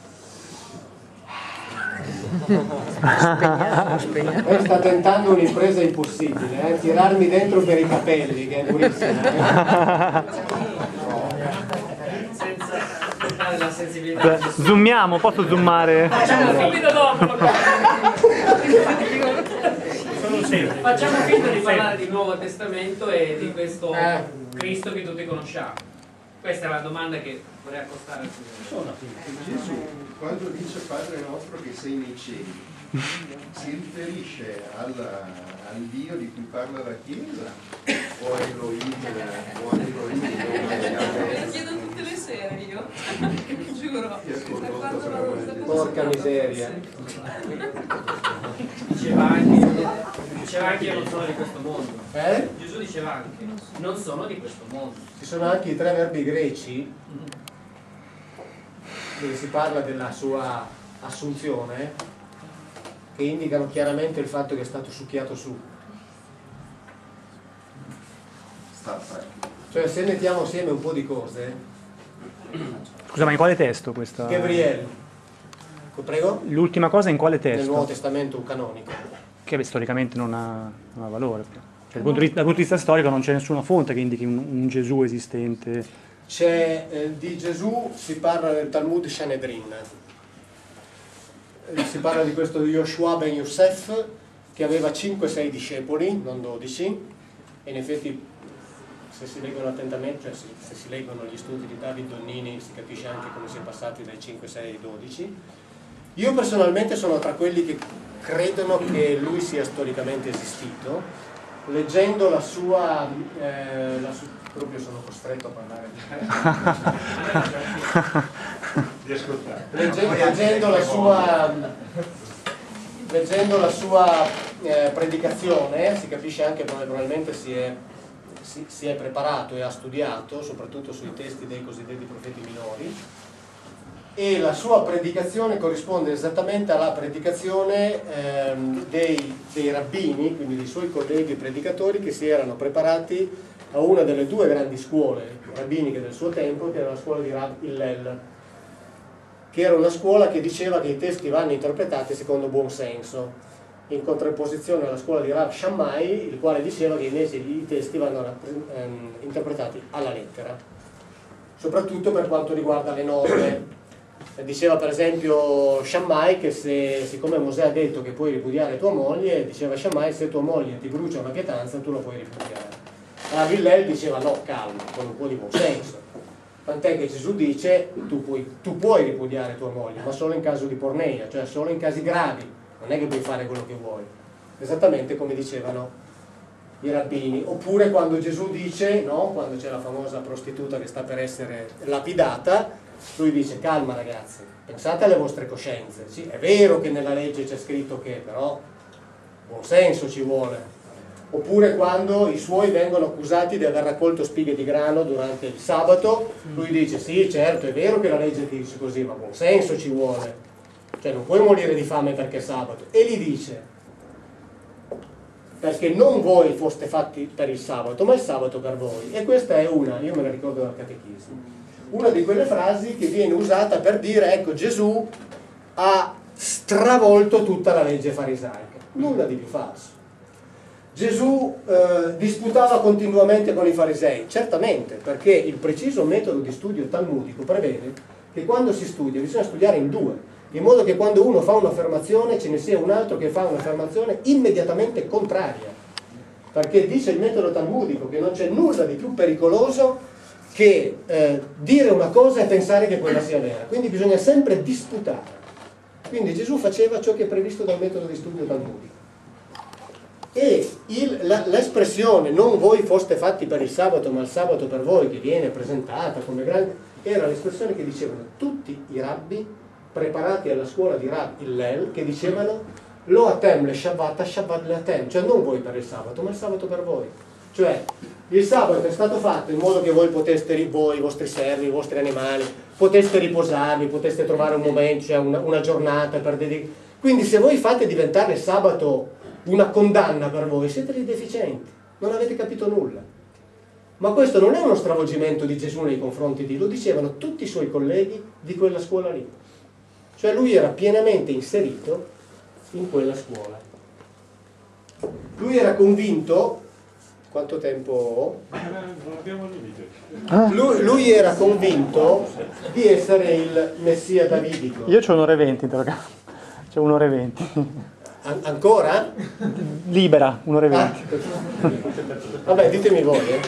Lei sta tentando un'impresa impossibile, eh? Tirarmi dentro per i capelli, che è durissima. Eh? La sensibilità. Zoomiamo, posso zoomare? Facciamo subito dopo. Facciamo finta di parlare di Nuovo Testamento e di questo eh. Cristo che tutti conosciamo. Questa è la domanda che vorrei accostare al signore. Gesù, quando dice Padre nostro che sei nei cieli, si riferisce alla, al Dio di cui parla la Chiesa o a Elohim o a Elohim? Lo chiedo tutte le sere io, giuro. Porca miseria. Diceva anche, diceva anche io non sono di questo mondo. Eh? Gesù diceva anche non sono di questo mondo. Ci sono anche i tre verbi greci dove si parla della sua assunzione, che indicano chiaramente il fatto che è stato succhiato su. Cioè, se mettiamo assieme un po' di cose. Scusa, ma in quale testo questa? Gabriele. Prego? L'ultima cosa in quale testo? Nel Nuovo Testamento canonico. Che beh, storicamente non ha, non ha valore. Cioè, dal, punto di, dal punto di vista storico non c'è nessuna fonte che indichi un, un Gesù esistente. C'è eh, di Gesù, si parla nel Talmud Sanedrin. Si parla di questo Yoshua ben Yosef che aveva cinque sei discepoli, non dodici, e in effetti se si leggono attentamente, cioè se si leggono gli studi di David Donnini si capisce anche come si è passati dai cinque sei ai dodici. Io personalmente sono tra quelli che credono che lui sia storicamente esistito, leggendo la sua, eh, la su- proprio sono costretto a parlare di ascoltare. Leggendo, leggendo la sua, leggendo la sua eh, predicazione si capisce anche come probabilmente si è, si, si è preparato e ha studiato, soprattutto sui testi dei cosiddetti profeti minori, e la sua predicazione corrisponde esattamente alla predicazione ehm, dei, dei rabbini, quindi dei suoi colleghi predicatori che si erano preparati a una delle due grandi scuole rabbiniche del suo tempo, che era la scuola di Rav Hillel, che era una scuola che diceva che i testi vanno interpretati secondo buon senso, in contrapposizione alla scuola di Rav Shammai, il quale diceva che invece i testi vanno ehm, interpretati alla lettera, soprattutto per quanto riguarda le norme Diceva per esempio Shammai che se, siccome Mosè ha detto che puoi ripudiare tua moglie, diceva Shammai se tua moglie ti brucia una pietanza tu la puoi ripudiare. Rav Hillel diceva no, calma, con un po' di buon senso. Tant'è che Gesù dice tu puoi, tu puoi ripudiare tua moglie, ma solo in caso di porneia, cioè solo in casi gravi, non è che puoi fare quello che vuoi. Esattamente come dicevano i rabbini. Oppure quando Gesù dice, no, quando c'è la famosa prostituta che sta per essere lapidata, lui dice calma ragazzi, pensate alle vostre coscienze. Sì, è vero che nella legge c'è scritto che, però buon senso ci vuole. Oppure quando i suoi vengono accusati di aver raccolto spighe di grano durante il sabato, lui dice sì, certo, è vero che la legge ti dice così, ma buon senso ci vuole. Cioè non puoi morire di fame perché è sabato. E gli dice, perché non voi foste fatti per il sabato, ma il sabato per voi. E questa è una, io me la ricordo dal catechismo, una di quelle frasi che viene usata per dire, ecco, Gesù ha stravolto tutta la legge farisaica. Nulla di più falso. Gesù eh, disputava continuamente con i farisei, certamente, perché il preciso metodo di studio talmudico prevede che quando si studia bisogna studiare in due, in modo che quando uno fa un'affermazione ce ne sia un altro che fa un'affermazione immediatamente contraria, perché dice il metodo talmudico che non c'è nulla di più pericoloso che eh, dire una cosa e pensare che quella sia vera, quindi bisogna sempre disputare. Quindi Gesù faceva ciò che è previsto dal metodo di studio talmudico. E l'espressione non voi foste fatti per il sabato ma il sabato per voi, che viene presentata come grande, era l'espressione che dicevano tutti i rabbi preparati alla scuola di Rav Hillel, che dicevano lo atem le shabbat, shabbat le atem, cioè non voi per il sabato ma il sabato per voi. Cioè il sabato è stato fatto in modo che voi poteste, voi, i vostri servi, i vostri animali, poteste riposarvi, poteste trovare un momento, cioè una, una giornata per dedicare. Quindi se voi fate diventare il sabato una condanna per voi, siete dei deficienti, non avete capito nulla. Ma questo non è uno stravolgimento di Gesù nei confronti di, lo dicevano tutti i suoi colleghi di quella scuola lì. Cioè lui era pienamente inserito in quella scuola. Lui era convinto, quanto tempo ho? Non abbiamo limite. Lui, lui era convinto di essere il Messia davidico. Io c'ho un'ora e venti, c'è un'ora e venti. An- ancora? Libera, un'ora e venti. Ah. Vabbè, ditemi voi. Eh.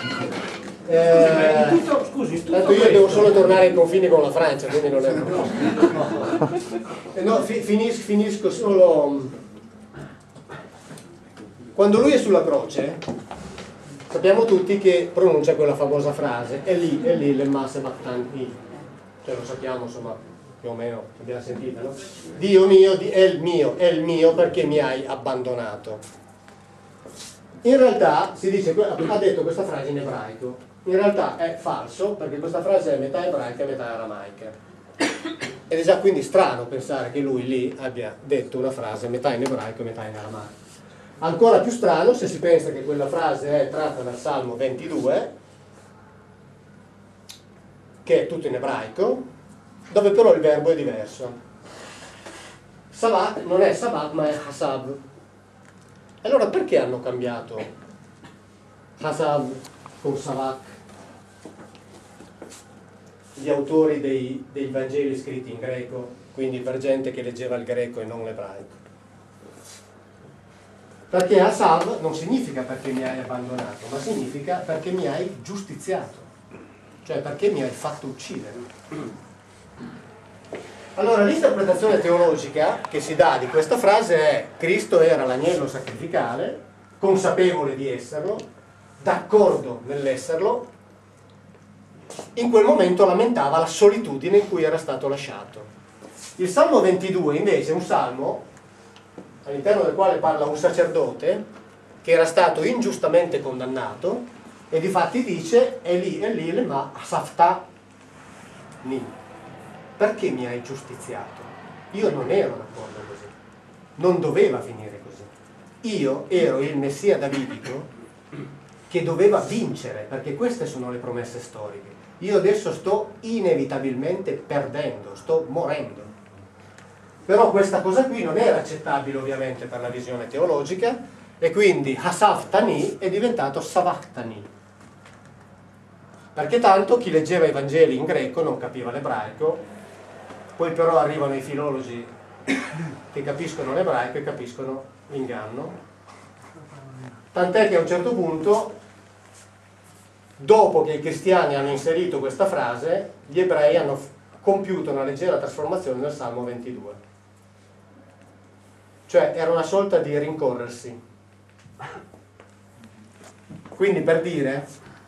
Eh, tutto, scusi, tutto tanto io questo. devo solo tornare ai confini con la Francia, quindi non è eh, no, fi- finis- finisco solo. Quando lui è sulla croce, sappiamo tutti che pronuncia quella famosa frase, e lì, e lì le masse battanti, cioè lo sappiamo, insomma, più o meno abbiamo sentito, no? Dio mio, è il mio, è il mio perché mi hai abbandonato. In realtà si dice, ha detto questa frase in ebraico, in realtà è falso perché questa frase è metà ebraica e metà aramaica. Ed è già quindi strano pensare che lui lì abbia detto una frase metà in ebraico e metà in aramaico. Ancora più strano se si pensa che quella frase è tratta dal Salmo ventidue, che è tutto in ebraico, dove però il verbo è diverso. Sabat non è sabat ma è hasab. Allora perché hanno cambiato hasab con savak gli autori dei, dei Vangeli scritti in greco, quindi per gente che leggeva il greco e non l'ebraico? Perché hasab non significa perché mi hai abbandonato, ma significa perché mi hai giustiziato, cioè perché mi hai fatto uccidere. Allora l'interpretazione teologica che si dà di questa frase è: Cristo era l'agnello sacrificale, consapevole di esserlo, d'accordo nell'esserlo, in quel momento lamentava la solitudine in cui era stato lasciato. Il Salmo ventidue invece è un salmo all'interno del quale parla un sacerdote che era stato ingiustamente condannato e difatti dice Eli, Eli, ma saftani, perché mi hai giustiziato? Io non ero d'accordo così, non doveva finire così. Io ero il Messia davidico che doveva vincere, perché queste sono le promesse storiche. Io adesso sto inevitabilmente perdendo, sto morendo. Però questa cosa qui non era accettabile ovviamente per la visione teologica e quindi Hasaftani è diventato Savachtani. Perché tanto chi leggeva i Vangeli in greco non capiva l'ebraico Poi però arrivano i filologi che capiscono l'ebraico e capiscono l'inganno, tant'è che a un certo punto, dopo che i cristiani hanno inserito questa frase, gli ebrei hanno compiuto una leggera trasformazione nel Salmo ventidue. Cioè era una sorta di rincorrersi. Quindi per dire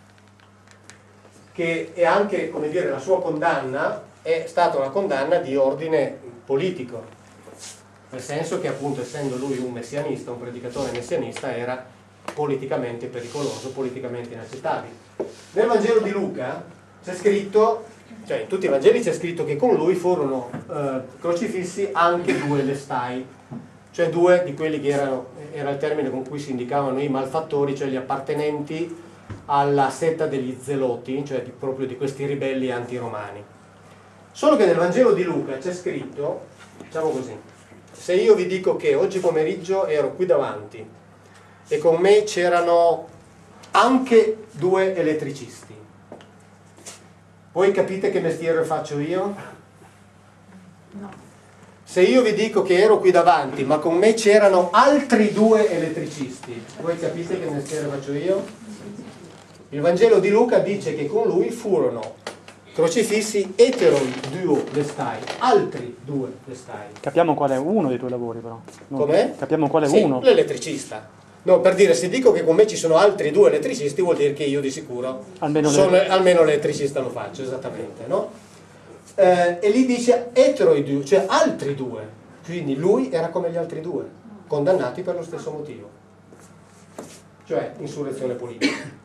che è anche, come dire, la sua condanna è stata una condanna di ordine politico, nel senso che appunto essendo lui un messianista, un predicatore messianista, era politicamente pericoloso, politicamente inaccettabile. Nel Vangelo di Luca c'è scritto, cioè in tutti i Vangeli c'è scritto che con lui furono eh, crocifissi anche due lestai, cioè due di quelli che erano, era il termine con cui si indicavano i malfattori, cioè gli appartenenti alla setta degli zeloti, cioè di, proprio di questi ribelli antiromani. Solo che nel Vangelo di Luca c'è scritto, diciamo così, se io vi dico che oggi pomeriggio ero qui davanti e con me c'erano anche due elettricisti, voi capite che mestiere faccio io? No. Se io vi dico che ero qui davanti ma con me c'erano altri due elettricisti, voi capite che mestiere faccio io? Il Vangelo di Luca dice che con lui furono crocifissi eteroi duo lestai, altri due lestai. Capiamo qual è uno dei tuoi lavori però. Non Com'è? Capiamo qual è sì, uno. L'elettricista. No, per dire, se dico che con me ci sono altri due elettricisti vuol dire che io di sicuro Almeno, sono, le... almeno l'elettricista lo faccio, esattamente, no? Eh, e lì dice eteroi duo, cioè altri due. Quindi lui era come gli altri due, condannati per lo stesso motivo. Cioè insurrezione politica.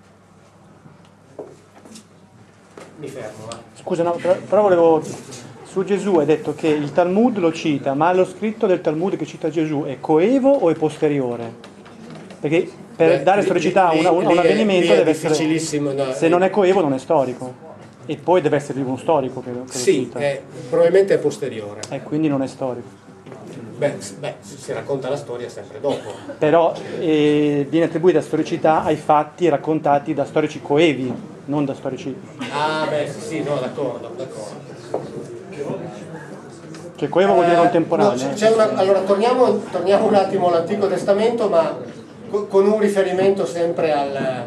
Mi fermo, va. Scusa, no, però, però volevo... Su Gesù hai detto che il Talmud lo cita, ma lo scritto del Talmud che cita Gesù è coevo o è posteriore? Perché per Beh, dare lì, storicità lì, a un, lì un è- avvenimento lì è deve essere... no, Se non è coevo non è storico. E poi deve essere uno storico che, che lo Sì, cita. è, probabilmente è posteriore. E quindi non è storico. Beh, s- beh, si si racconta la storia sempre dopo. Però eh, viene attribuita storicità ai fatti raccontati da storici coevi, non da storici... Ah, beh, sì, sì, no, d'accordo, d'accordo. Cioè coevo vuol dire Eh, contemporaneo. no, c'è- c'è una- allora torniamo, torniamo un attimo all'Antico Testamento, ma co- con un riferimento sempre al,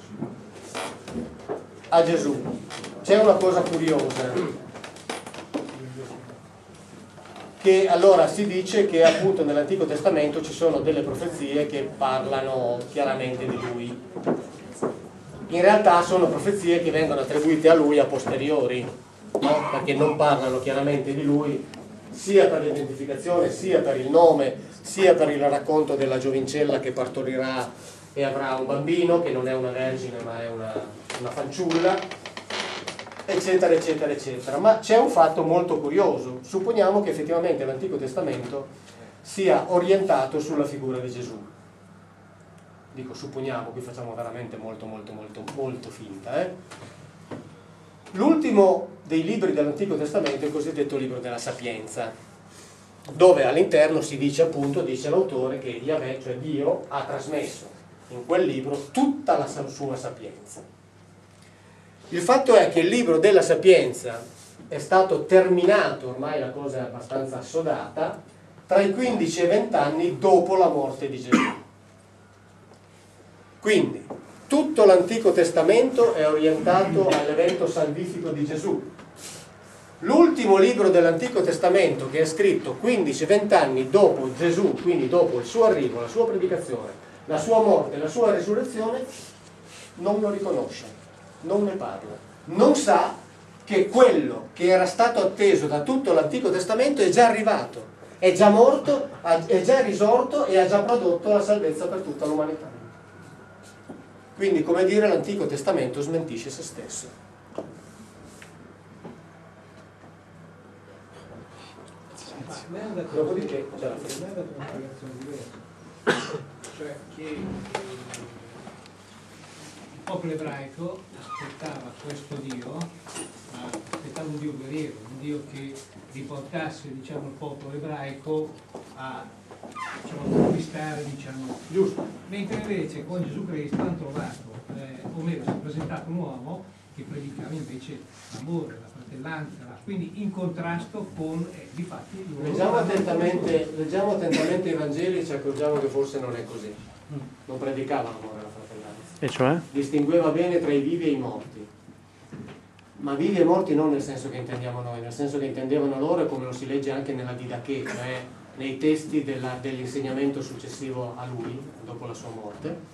a Gesù. C'è una cosa curiosa, che allora si dice che appunto nell'Antico Testamento ci sono delle profezie che parlano chiaramente di lui. In realtà sono profezie che vengono attribuite a lui a posteriori, no? Perché non parlano chiaramente di lui, sia per l'identificazione, sia per il nome, sia per il racconto della giovincella che partorirà e avrà un bambino, che non è una vergine ma è una, una fanciulla, eccetera, eccetera, eccetera. Ma c'è un fatto molto curioso. Supponiamo che effettivamente l'Antico Testamento sia orientato sulla figura di Gesù. Dico supponiamo, qui facciamo veramente molto, molto, molto, molto finta, eh? L'ultimo dei libri dell'Antico Testamento è il cosiddetto libro della Sapienza, dove all'interno si dice appunto, dice l'autore, che Yahweh, cioè Dio, ha trasmesso in quel libro tutta la sua sapienza. Il fatto è che il libro della Sapienza è stato terminato, ormai la cosa è abbastanza assodata, tra i quindici e i venti anni dopo la morte di Gesù. Quindi tutto l'Antico Testamento è orientato all'evento salvifico di Gesù. L'ultimo libro dell'Antico Testamento, che è scritto quindici venti anni dopo Gesù, quindi dopo il suo arrivo, la sua predicazione, la sua morte, la sua risurrezione, non lo riconosce, non ne parla. Non sa che quello che era stato atteso da tutto l'Antico Testamento è già arrivato, è già morto, è già risorto e ha già prodotto la salvezza per tutta l'umanità. Quindi, come dire, l'Antico Testamento smentisce se stesso. Ma mi ha dato Dopodiché, mi c'è la ha fine. dato una spiegazione diversa. Cioè che eh, il popolo ebraico aspettava questo Dio, ma aspettava un Dio guerriero, un Dio che riportasse, diciamo, il popolo ebraico a, diciamo, conquistare, diciamo. Giusto. Mentre invece con Gesù Cristo hanno trovato eh, o meglio si è presentato un uomo che predicava invece l'amore, la fratellanza, la- quindi in contrasto con, eh, difatti... loro- Leggiamo attentamente, leggiamo attentamente i Vangeli e ci accorgiamo che forse non è così. Non predicava l'amore e la fratellanza. E cioè? Distingueva bene tra i vivi e i morti. Ma vivi e morti non nel senso che intendiamo noi, nel senso che intendevano loro, e come lo si legge anche nella Didache, cioè nei testi della- dell'insegnamento successivo a lui, dopo la sua morte.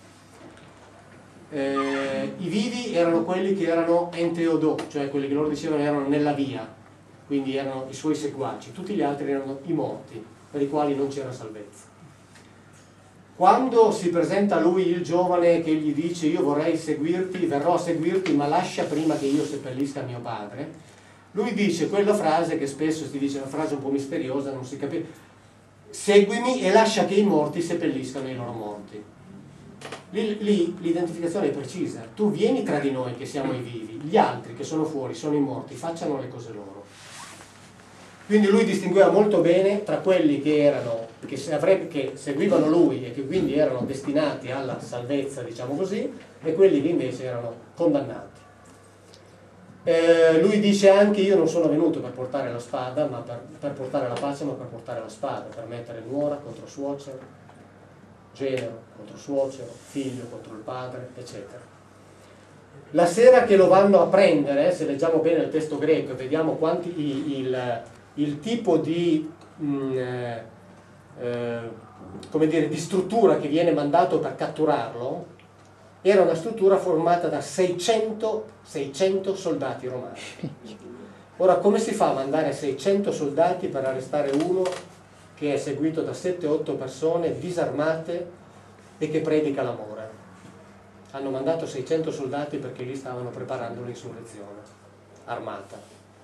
Eh, I vivi erano quelli che erano enteodò, cioè quelli che loro dicevano erano nella via, quindi erano i suoi seguaci. Tutti gli altri erano i morti, per i quali non c'era salvezza. Quando si presenta a lui il giovane che gli dice io vorrei seguirti, verrò a seguirti, ma lascia prima che io seppellisca mio padre, lui dice quella frase che spesso si dice, una frase un po' misteriosa, non si capisce: seguimi e lascia che i morti seppelliscano i loro morti. Lì, lì l'identificazione è precisa: tu vieni tra di noi che siamo i vivi, gli altri che sono fuori sono i morti, facciano le cose loro. Quindi lui distingueva molto bene tra quelli che erano, che, se avrebbe, che seguivano lui e che quindi erano destinati alla salvezza, diciamo così, e quelli che invece erano condannati. Eh, lui dice anche: io non sono venuto per portare la spada, ma per, per portare la pace, ma per portare la spada, per mettere nuora contro suocero, genero contro suocero, figlio contro il padre, eccetera. La sera che lo vanno a prendere, se leggiamo bene il testo greco e vediamo quanti, il, il, il tipo di, mh, eh, come dire, di struttura che viene mandato per catturarlo, era una struttura formata da seicento, seicento soldati romani. Ora, come si fa a mandare seicento soldati per arrestare uno che è seguito da sette otto persone disarmate e che predica l'amore? Hanno mandato seicento soldati perché lì stavano preparando l'insurrezione armata,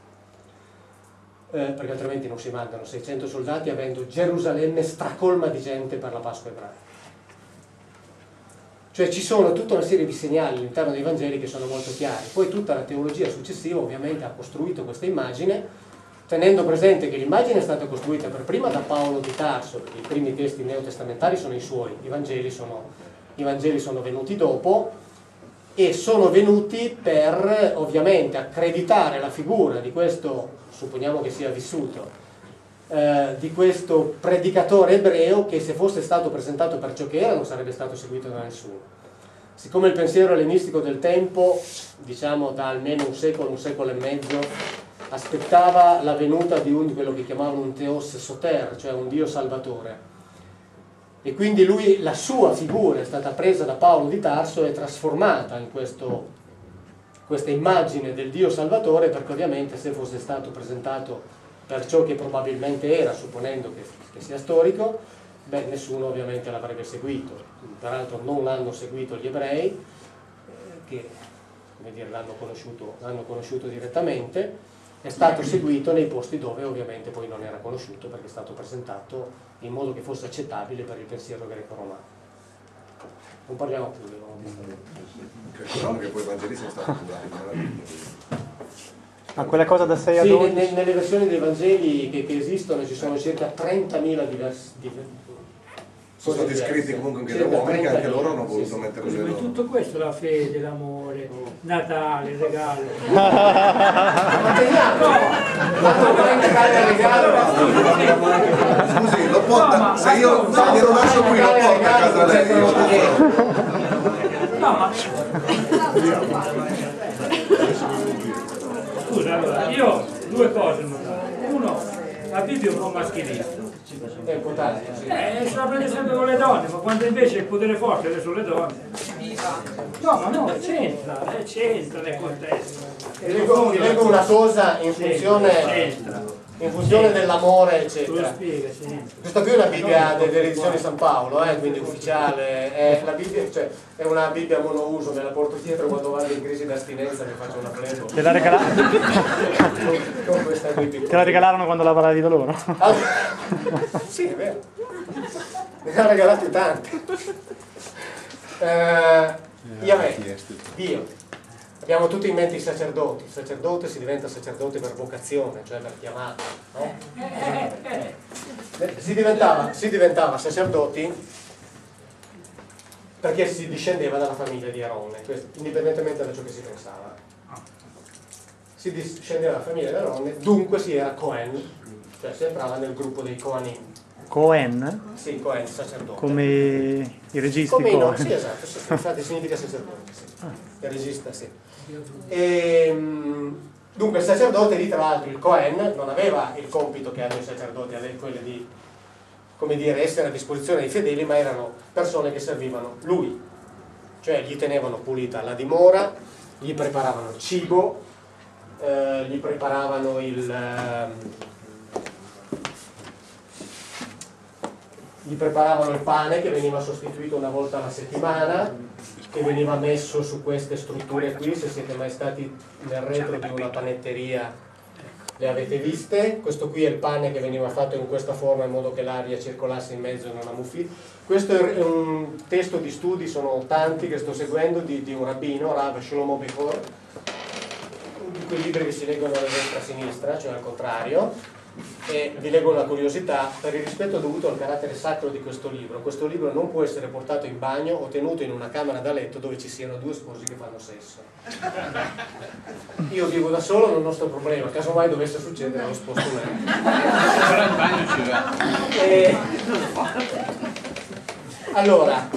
eh, perché altrimenti non si mandano seicento soldati avendo Gerusalemme stracolma di gente per la Pasqua ebraica. Cioè ci sono tutta una serie di segnali all'interno dei Vangeli che sono molto chiari. Poi tutta la teologia successiva ovviamente ha costruito questa immagine, tenendo presente che l'immagine è stata costruita per prima da Paolo di Tarso, perché i primi testi neotestamentari sono i suoi, i Vangeli sono, i Vangeli sono venuti dopo, e sono venuti per ovviamente accreditare la figura di questo, supponiamo che sia vissuto, eh, di questo predicatore ebreo che, se fosse stato presentato per ciò che era, non sarebbe stato seguito da nessuno. Siccome il pensiero ellenistico del tempo, diciamo da almeno un secolo, un secolo e mezzo, aspettava la venuta di un, quello che chiamavano un Theos Soter, cioè un Dio salvatore, e quindi lui, la sua figura è stata presa da Paolo di Tarso e trasformata in questo, questa immagine del Dio salvatore, perché ovviamente se fosse stato presentato per ciò che probabilmente era, supponendo che, che sia storico, beh, nessuno ovviamente l'avrebbe seguito. Peraltro non l'hanno seguito gli ebrei, eh, che come dire, l'hanno conosciuto, l'hanno conosciuto direttamente. È stato seguito nei posti dove ovviamente poi non era conosciuto, perché è stato presentato in modo che fosse accettabile per il pensiero greco-romano. Non parliamo più di Credo che poi i Vangeli sono stati curati. Ma quella cosa da sei a sì, dodici? ne, nelle versioni dei Vangeli che, che esistono ci sono circa trentamila diversi. diversi sono stati scritti comunque anche da uomini che anche loro hanno voluto sì, mettere Così, le ma loro. tutto questo, la fede, l'amore, Natale, il regalo. Ma teniamo! Scusi, lo porta, se io se glielo lascio qui lo porta a casa lei. No, ma... Scusa, allora, io due cose ho notato. Uno, la Bibbia è un po' maschilista. È importante, sì. Eh, se la prende sempre con le donne, ma quando invece il potere forte è sulle donne. No, ma no, c'entra, eh, c'entra nel contesto. Ti leggo, ti leggo una cosa in funzione, in funzione dell'amore, eccetera. Questa qui è una Bibbia dell'edizione San Paolo, eh, quindi ufficiale. È, la Bibbia, cioè, è una Bibbia monouso, me la porto dietro quando vado in crisi d'astinenza, mi faccio una flebo. Te la regalarono? Con questa qui piccola. Te la regalarono quando lavoravi da loro? Allora, sì, è vero. Ne ha regalate tante. Eh, Yahweh, Dio. Abbiamo tutti in mente i sacerdoti. Il sacerdote si diventa sacerdote per vocazione, cioè per chiamata, no? Si diventava, si diventava sacerdoti perché si discendeva dalla famiglia di Aronne, questo, indipendentemente da ciò che si pensava. Si discendeva dalla famiglia di Aronne, dunque si era Cohen, cioè si entrava nel gruppo dei Cohanim. Cohen? Sì, Cohen, sacerdote. Come i registi Come Cohen. no, sì, esatto, sì, sì, infatti significa sacerdote, sì. Il regista, sì. E, dunque il sacerdote lì, tra l'altro, il Cohen non aveva il compito che hanno i sacerdoti, aveva quello di, come dire, essere a disposizione dei fedeli, ma erano persone che servivano lui, cioè gli tenevano pulita la dimora, gli preparavano il cibo, eh, gli preparavano il... Eh, gli preparavano il pane che veniva sostituito una volta alla settimana, che veniva messo su queste strutture qui. Se siete mai stati nel retro di una panetteria le avete viste. Questo qui è il pane che veniva fatto in questa forma in modo che l'aria circolasse in mezzo e non ammuffì. Questo è un testo di studi, sono tanti che sto seguendo, di, di un rabbino, Rav Shlomo Bechor, di quei libri che si leggono da destra a sinistra, cioè al contrario. E vi leggo una curiosità: per il rispetto dovuto al carattere sacro di questo libro, questo libro non può essere portato in bagno o tenuto in una camera da letto dove ci siano due sposi che fanno sesso. Io vivo da solo, non ho questo problema, casomai dovesse succedere lo sposto me. Però in bagno ci va. E... allora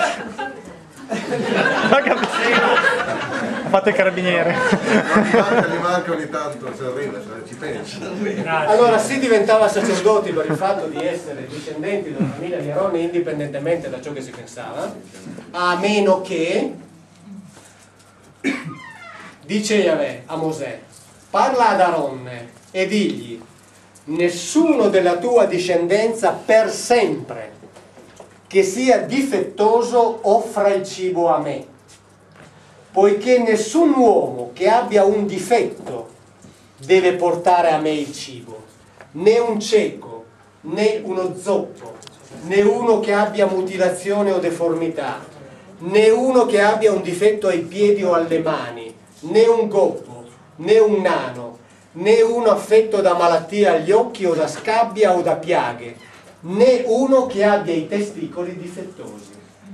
Ha fatto il carabiniere. Gli manca, gli manca ogni tanto, se arriva, se ci pensi. allora si diventava sacerdoti per il fatto di essere discendenti della famiglia di Aronne, indipendentemente da ciò che si pensava, a meno che, dice Yahweh a Mosè, parla ad Aronne e digli: nessuno della tua discendenza per sempre che sia difettoso offra il cibo a me, poiché nessun uomo che abbia un difetto deve portare a me il cibo, né un cieco, né uno zoppo, né uno che abbia mutilazione o deformità, né uno che abbia un difetto ai piedi o alle mani, né un gobbo, né un nano, né uno affetto da malattia agli occhi o da scabbia o da piaghe, né uno che abbia i testicoli difettosi.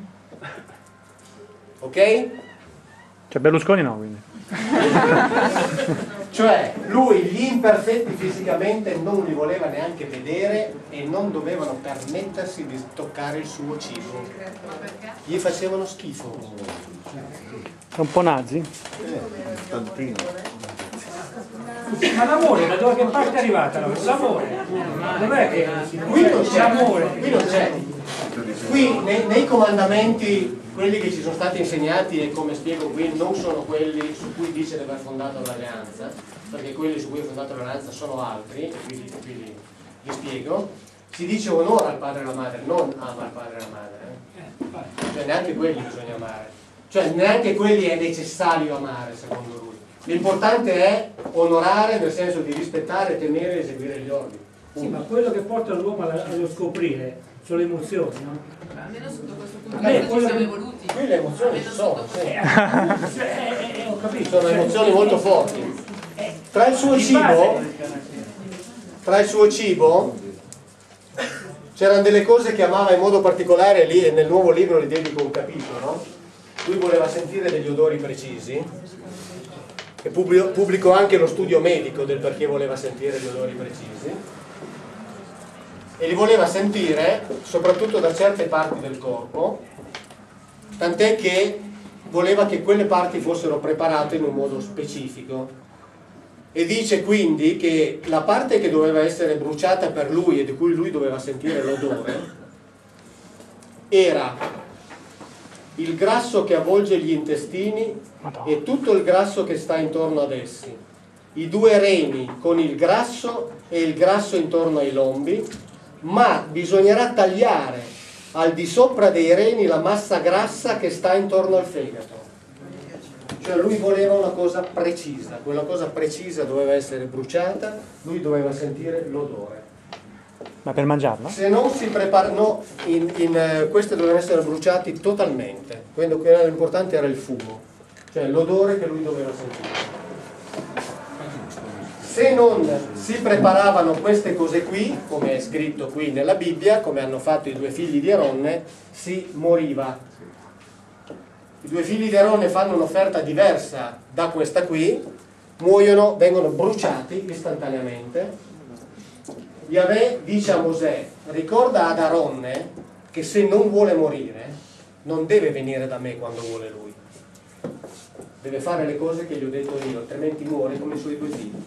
Ok? Cioè Berlusconi no, quindi. Cioè lui gli imperfetti fisicamente non li voleva neanche vedere e non dovevano permettersi di toccare il suo cibo. Gli facevano schifo. È un po' nazi? Ma l'amore, da dove che parte è arrivata? L'amore? Dov'è che Qui non c'è, l'amore? qui non c'è. Qui nei, nei comandamenti, quelli che ci sono stati insegnati e come spiego qui non sono quelli su cui dice di aver fondato l'alleanza, perché quelli su cui è fondato l'alleanza sono altri, e quindi, quindi li spiego. Si dice onora al padre e alla madre, non ama il padre e la madre, eh? Cioè neanche quelli bisogna amare, cioè neanche quelli è necessario amare secondo lui. L'importante è onorare nel senso di rispettare, temere e eseguire gli ordini. Sì, ma quello che porta l'uomo allo scoprire sono le emozioni, no? Almeno sotto questo punto Beh, di vista ci quello siamo che- evoluti. Qui le emozioni ci sono, sì. Eh, eh, eh, ho capito. Sono Cioè, emozioni molto forti. Tra il suo di cibo, base- tra il suo cibo c'erano delle cose che amava in modo particolare, lì e nel nuovo libro gli dedico un capitolo. Lui voleva sentire degli odori precisi, e pubblico, pubblico anche lo studio medico del perché voleva sentire gli odori precisi, e li voleva sentire soprattutto da certe parti del corpo, tant'è che voleva che quelle parti fossero preparate in un modo specifico. E dice quindi che la parte che doveva essere bruciata per lui e di cui lui doveva sentire l'odore era il grasso che avvolge gli intestini e tutto il grasso che sta intorno ad essi, i due reni con il grasso e il grasso intorno ai lombi, ma bisognerà tagliare al di sopra dei reni la massa grassa che sta intorno al fegato. Cioè lui voleva una cosa precisa, quella cosa precisa doveva essere bruciata, lui doveva sentire l'odore. Ma per mangiarla? Se non si prepara, no, in, in, eh, queste dovevano essere bruciati totalmente, quindi l'importante era il fumo, cioè l'odore che lui doveva sentire. Se non si preparavano queste cose qui, come è scritto qui nella Bibbia, come hanno fatto i due figli di Aronne, si moriva. i due figli di Aronne fanno un'offerta diversa da questa qui, muoiono, vengono bruciati istantaneamente. Yahweh dice a Mosè: ricorda ad Aronne che se non vuole morire non deve venire da me quando vuole lui, deve fare le cose che gli ho detto io, altrimenti muore come i suoi due figli.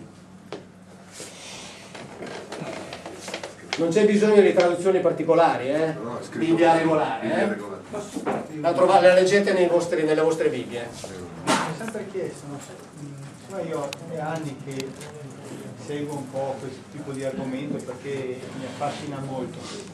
Non c'è bisogno di traduzioni particolari, eh? Bibbia regolare, eh? La, trovate, la leggete nei vostri, nelle vostre Bibbie. Mi ho sempre chiesto, no? Insomma, io è anni che seguo un po' questo tipo di argomento perché mi affascina molto.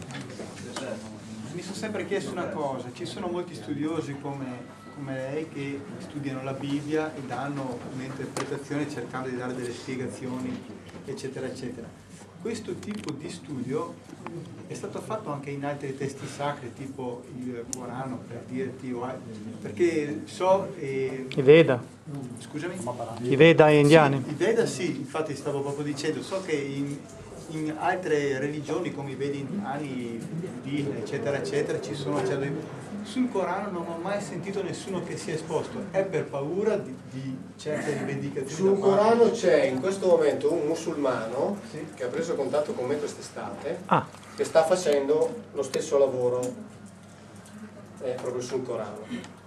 Mi sono sempre chiesto una cosa: ci sono molti studiosi come, come lei che studiano la Bibbia e danno un'interpretazione cercando di dare delle spiegazioni, eccetera, eccetera. Questo tipo di studio è stato fatto anche in altri testi sacri, tipo il Corano, per dirti, perché so... Eh, I Veda. Scusami? I Veda indiani. Sì, i Veda sì, infatti stavo proprio dicendo, so che in, in altre religioni come i Veda indiani, budismo, eccetera, eccetera, ci sono... Cioè, sul Corano non ho mai sentito nessuno che sia esposto, è per paura di, di certe rivendicazioni. Sul Corano c'è in questo momento un musulmano, sì, che ha preso contatto con me quest'estate, ah, che sta facendo lo stesso lavoro eh, proprio sul Corano.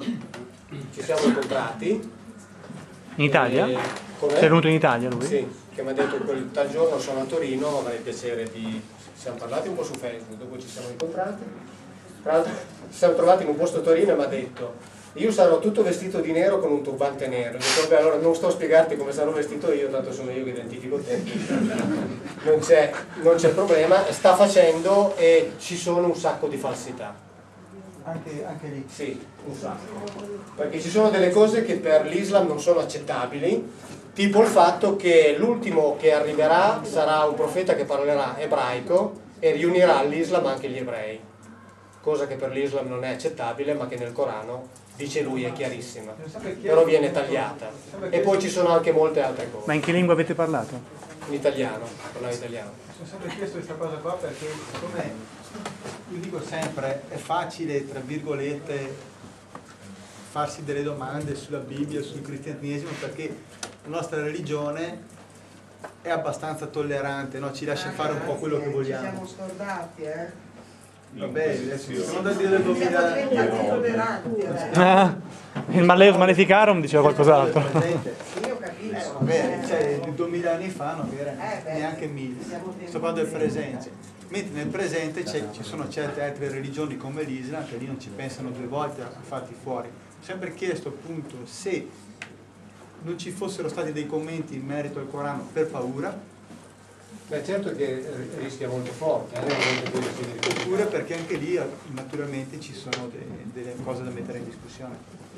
Ci siamo incontrati. In Italia? E, è venuto in Italia lui? Sì, che mi ha detto quel tal giorno sono a Torino, avrei piacere di... Ci siamo parlati un po' su Facebook, dopo ci siamo incontrati. Tra l'altro ci siamo trovati in un posto a Torino e mi ha detto: io sarò tutto vestito di nero con un turbante nero. Ho detto: beh, allora non sto a spiegarti come sarò vestito io, tanto sono io che identifico te, non c'è, non c'è problema. Sta facendo e ci sono un sacco di falsità. Anche, anche lì? Sì, un sacco. Perché ci sono delle cose che per l'Islam non sono accettabili, tipo il fatto che l'ultimo che arriverà sarà un profeta che parlerà ebraico e riunirà all'Islam anche gli ebrei. Cosa che per l'Islam non è accettabile, ma che nel Corano, dice lui, è chiarissima, però viene tagliata. E poi ci sono anche molte altre cose. Ma in che lingua avete parlato? In italiano, parlavo italiano. Mi sono sempre chiesto questa cosa qua perché, come io dico sempre, è facile, tra virgolette, farsi delle domande sulla Bibbia, sul cristianesimo, perché la nostra religione è abbastanza tollerante, no? Ci lascia fare un po' quello che vogliamo. Ci siamo scordati, eh? Vabbè, adesso sono da dire del duemila. Ah, il Malleus Maleficarum diceva qualcos'altro. Io capisco. Eh, vabbè, cioè, duemila anni fa non era neanche mille. Sto parlando del presente. Mentre nel presente ci sono certe altre religioni come l'Islam che lì non ci pensano due volte a farti fuori. Ho sempre chiesto appunto se non ci fossero stati dei commenti in merito al Corano per paura. Beh, certo che rischia molto forte, eh? Oppure perché anche lì naturalmente ci sono de, delle cose da mettere in discussione.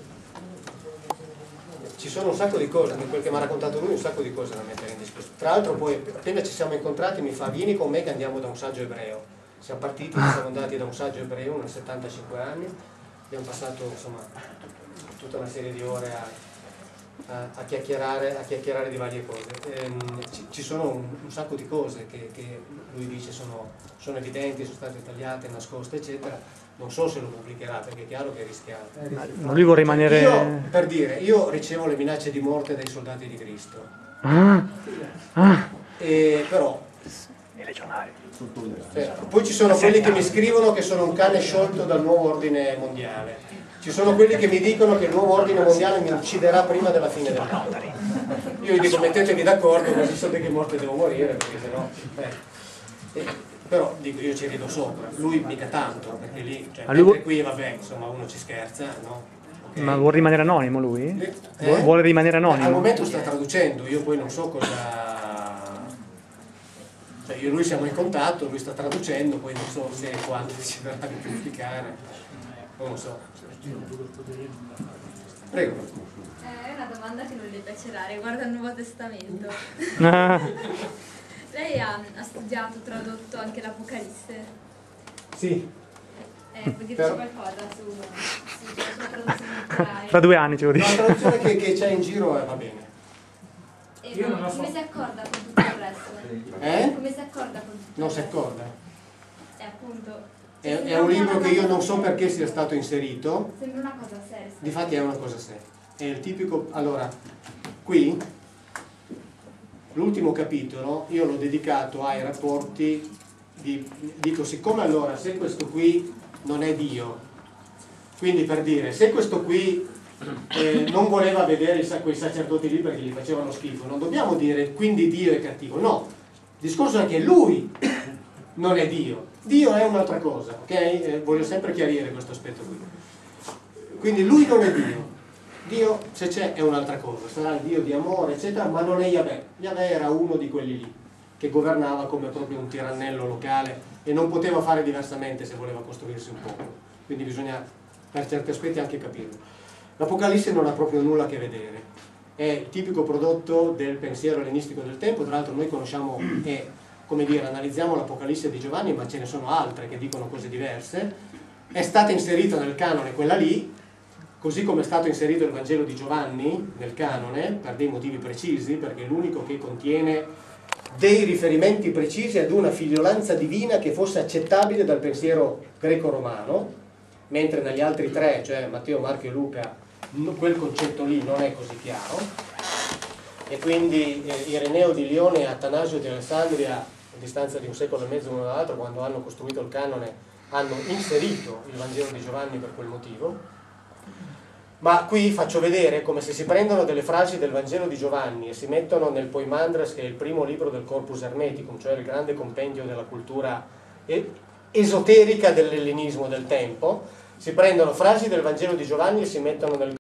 Ci sono un sacco di cose, in quel che mi ha raccontato lui, un sacco di cose da mettere in discussione. Tra l'altro poi appena ci siamo incontrati mi fa: vieni con me che andiamo da un saggio ebreo. Siamo partiti, siamo andati da un saggio ebreo, uno settantacinque anni, abbiamo passato insomma tutta una serie di ore a... A, a, chiacchierare, a chiacchierare di varie cose. Ehm, ci, ci sono un, un sacco di cose che, che lui dice sono, sono evidenti, sono state tagliate, nascoste, eccetera. Non so se lo pubblicherà perché è chiaro che è rischiato. Ma lui vuole rimanere... Io, per dire, io ricevo le minacce di morte dai soldati di Cristo. Ah, ah. E, però... I legionari. Cioè, poi ci sono quelli che mi scrivono che sono un cane sciolto dal nuovo ordine mondiale. Ci sono quelli che mi dicono che il nuovo ordine mondiale mi ucciderà prima della fine del mondo. Io gli dico: mettetevi d'accordo così so di che morte devo morire, perché sennò... Eh. Eh, però dico, io ci rido sopra, lui mica tanto, perché lì, cioè, lui mentre qui vabbè, insomma uno ci scherza, no? Okay. Ma vuole rimanere anonimo lui? Eh? Vuole rimanere anonimo? Eh, al momento sta traducendo, io poi non so cosa... Cioè io e lui siamo in contatto, lui sta traducendo, poi non so se e quando ci verrà di pubblicare, non lo so. Prego. È una domanda che non le piacerà, riguarda il Nuovo Testamento. Ah. Lei ha, ha studiato, tradotto anche l'Apocalisse? Sì. Eh, puoi dirci Però... qualcosa su, su, sulla sua traduzione letterale? Fra due anni ce lo dico. La traduzione che, che c'è in giro eh, va bene. E Io non, non come so. si accorda con tutto il resto? Eh? Come si accorda con tutto Non il si resto? accorda. E appunto... è, è un libro che io non so perché sia stato inserito, Sembra una cosa seria. difatti è una cosa seria. È il tipico, allora, qui l'ultimo capitolo io l'ho dedicato ai rapporti di, dico, siccome allora se questo qui non è Dio, quindi per dire, se questo qui eh, non voleva vedere i, quei sacerdoti lì perché gli facevano schifo, non dobbiamo dire quindi Dio è cattivo, no, il discorso è che lui non è Dio, Dio è un'altra cosa, ok? Eh, voglio sempre chiarire questo aspetto qui. Quindi lui non è Dio, Dio se c'è è un'altra cosa, sarà il Dio di amore eccetera, ma non è Yahweh. Yahweh era uno di quelli lì che governava come proprio un tirannello locale e non poteva fare diversamente se voleva costruirsi un popolo, quindi bisogna per certi aspetti anche capirlo. L'Apocalisse non ha proprio nulla a che vedere, è il tipico prodotto del pensiero ellenistico del tempo, tra l'altro noi conosciamo e come dire analizziamo l'Apocalisse di Giovanni, ma ce ne sono altre che dicono cose diverse. È stata inserita nel canone quella lì, così come è stato inserito il Vangelo di Giovanni nel canone, per dei motivi precisi, perché è l'unico che contiene dei riferimenti precisi ad una figliolanza divina che fosse accettabile dal pensiero greco-romano, mentre negli altri tre, cioè Matteo, Marco e Luca, quel concetto lì non è così chiaro. E quindi eh, Ireneo di Lione e Atanasio di Alessandria, a distanza di un secolo e mezzo l'uno dall'altro, quando hanno costruito il canone, hanno inserito il Vangelo di Giovanni per quel motivo. Ma qui faccio vedere come se si prendono delle frasi del Vangelo di Giovanni e si mettono nel Poimandres, che è il primo libro del Corpus Hermeticum, cioè il grande compendio della cultura esoterica dell'ellenismo del tempo, si prendono frasi del Vangelo di Giovanni e si mettono nel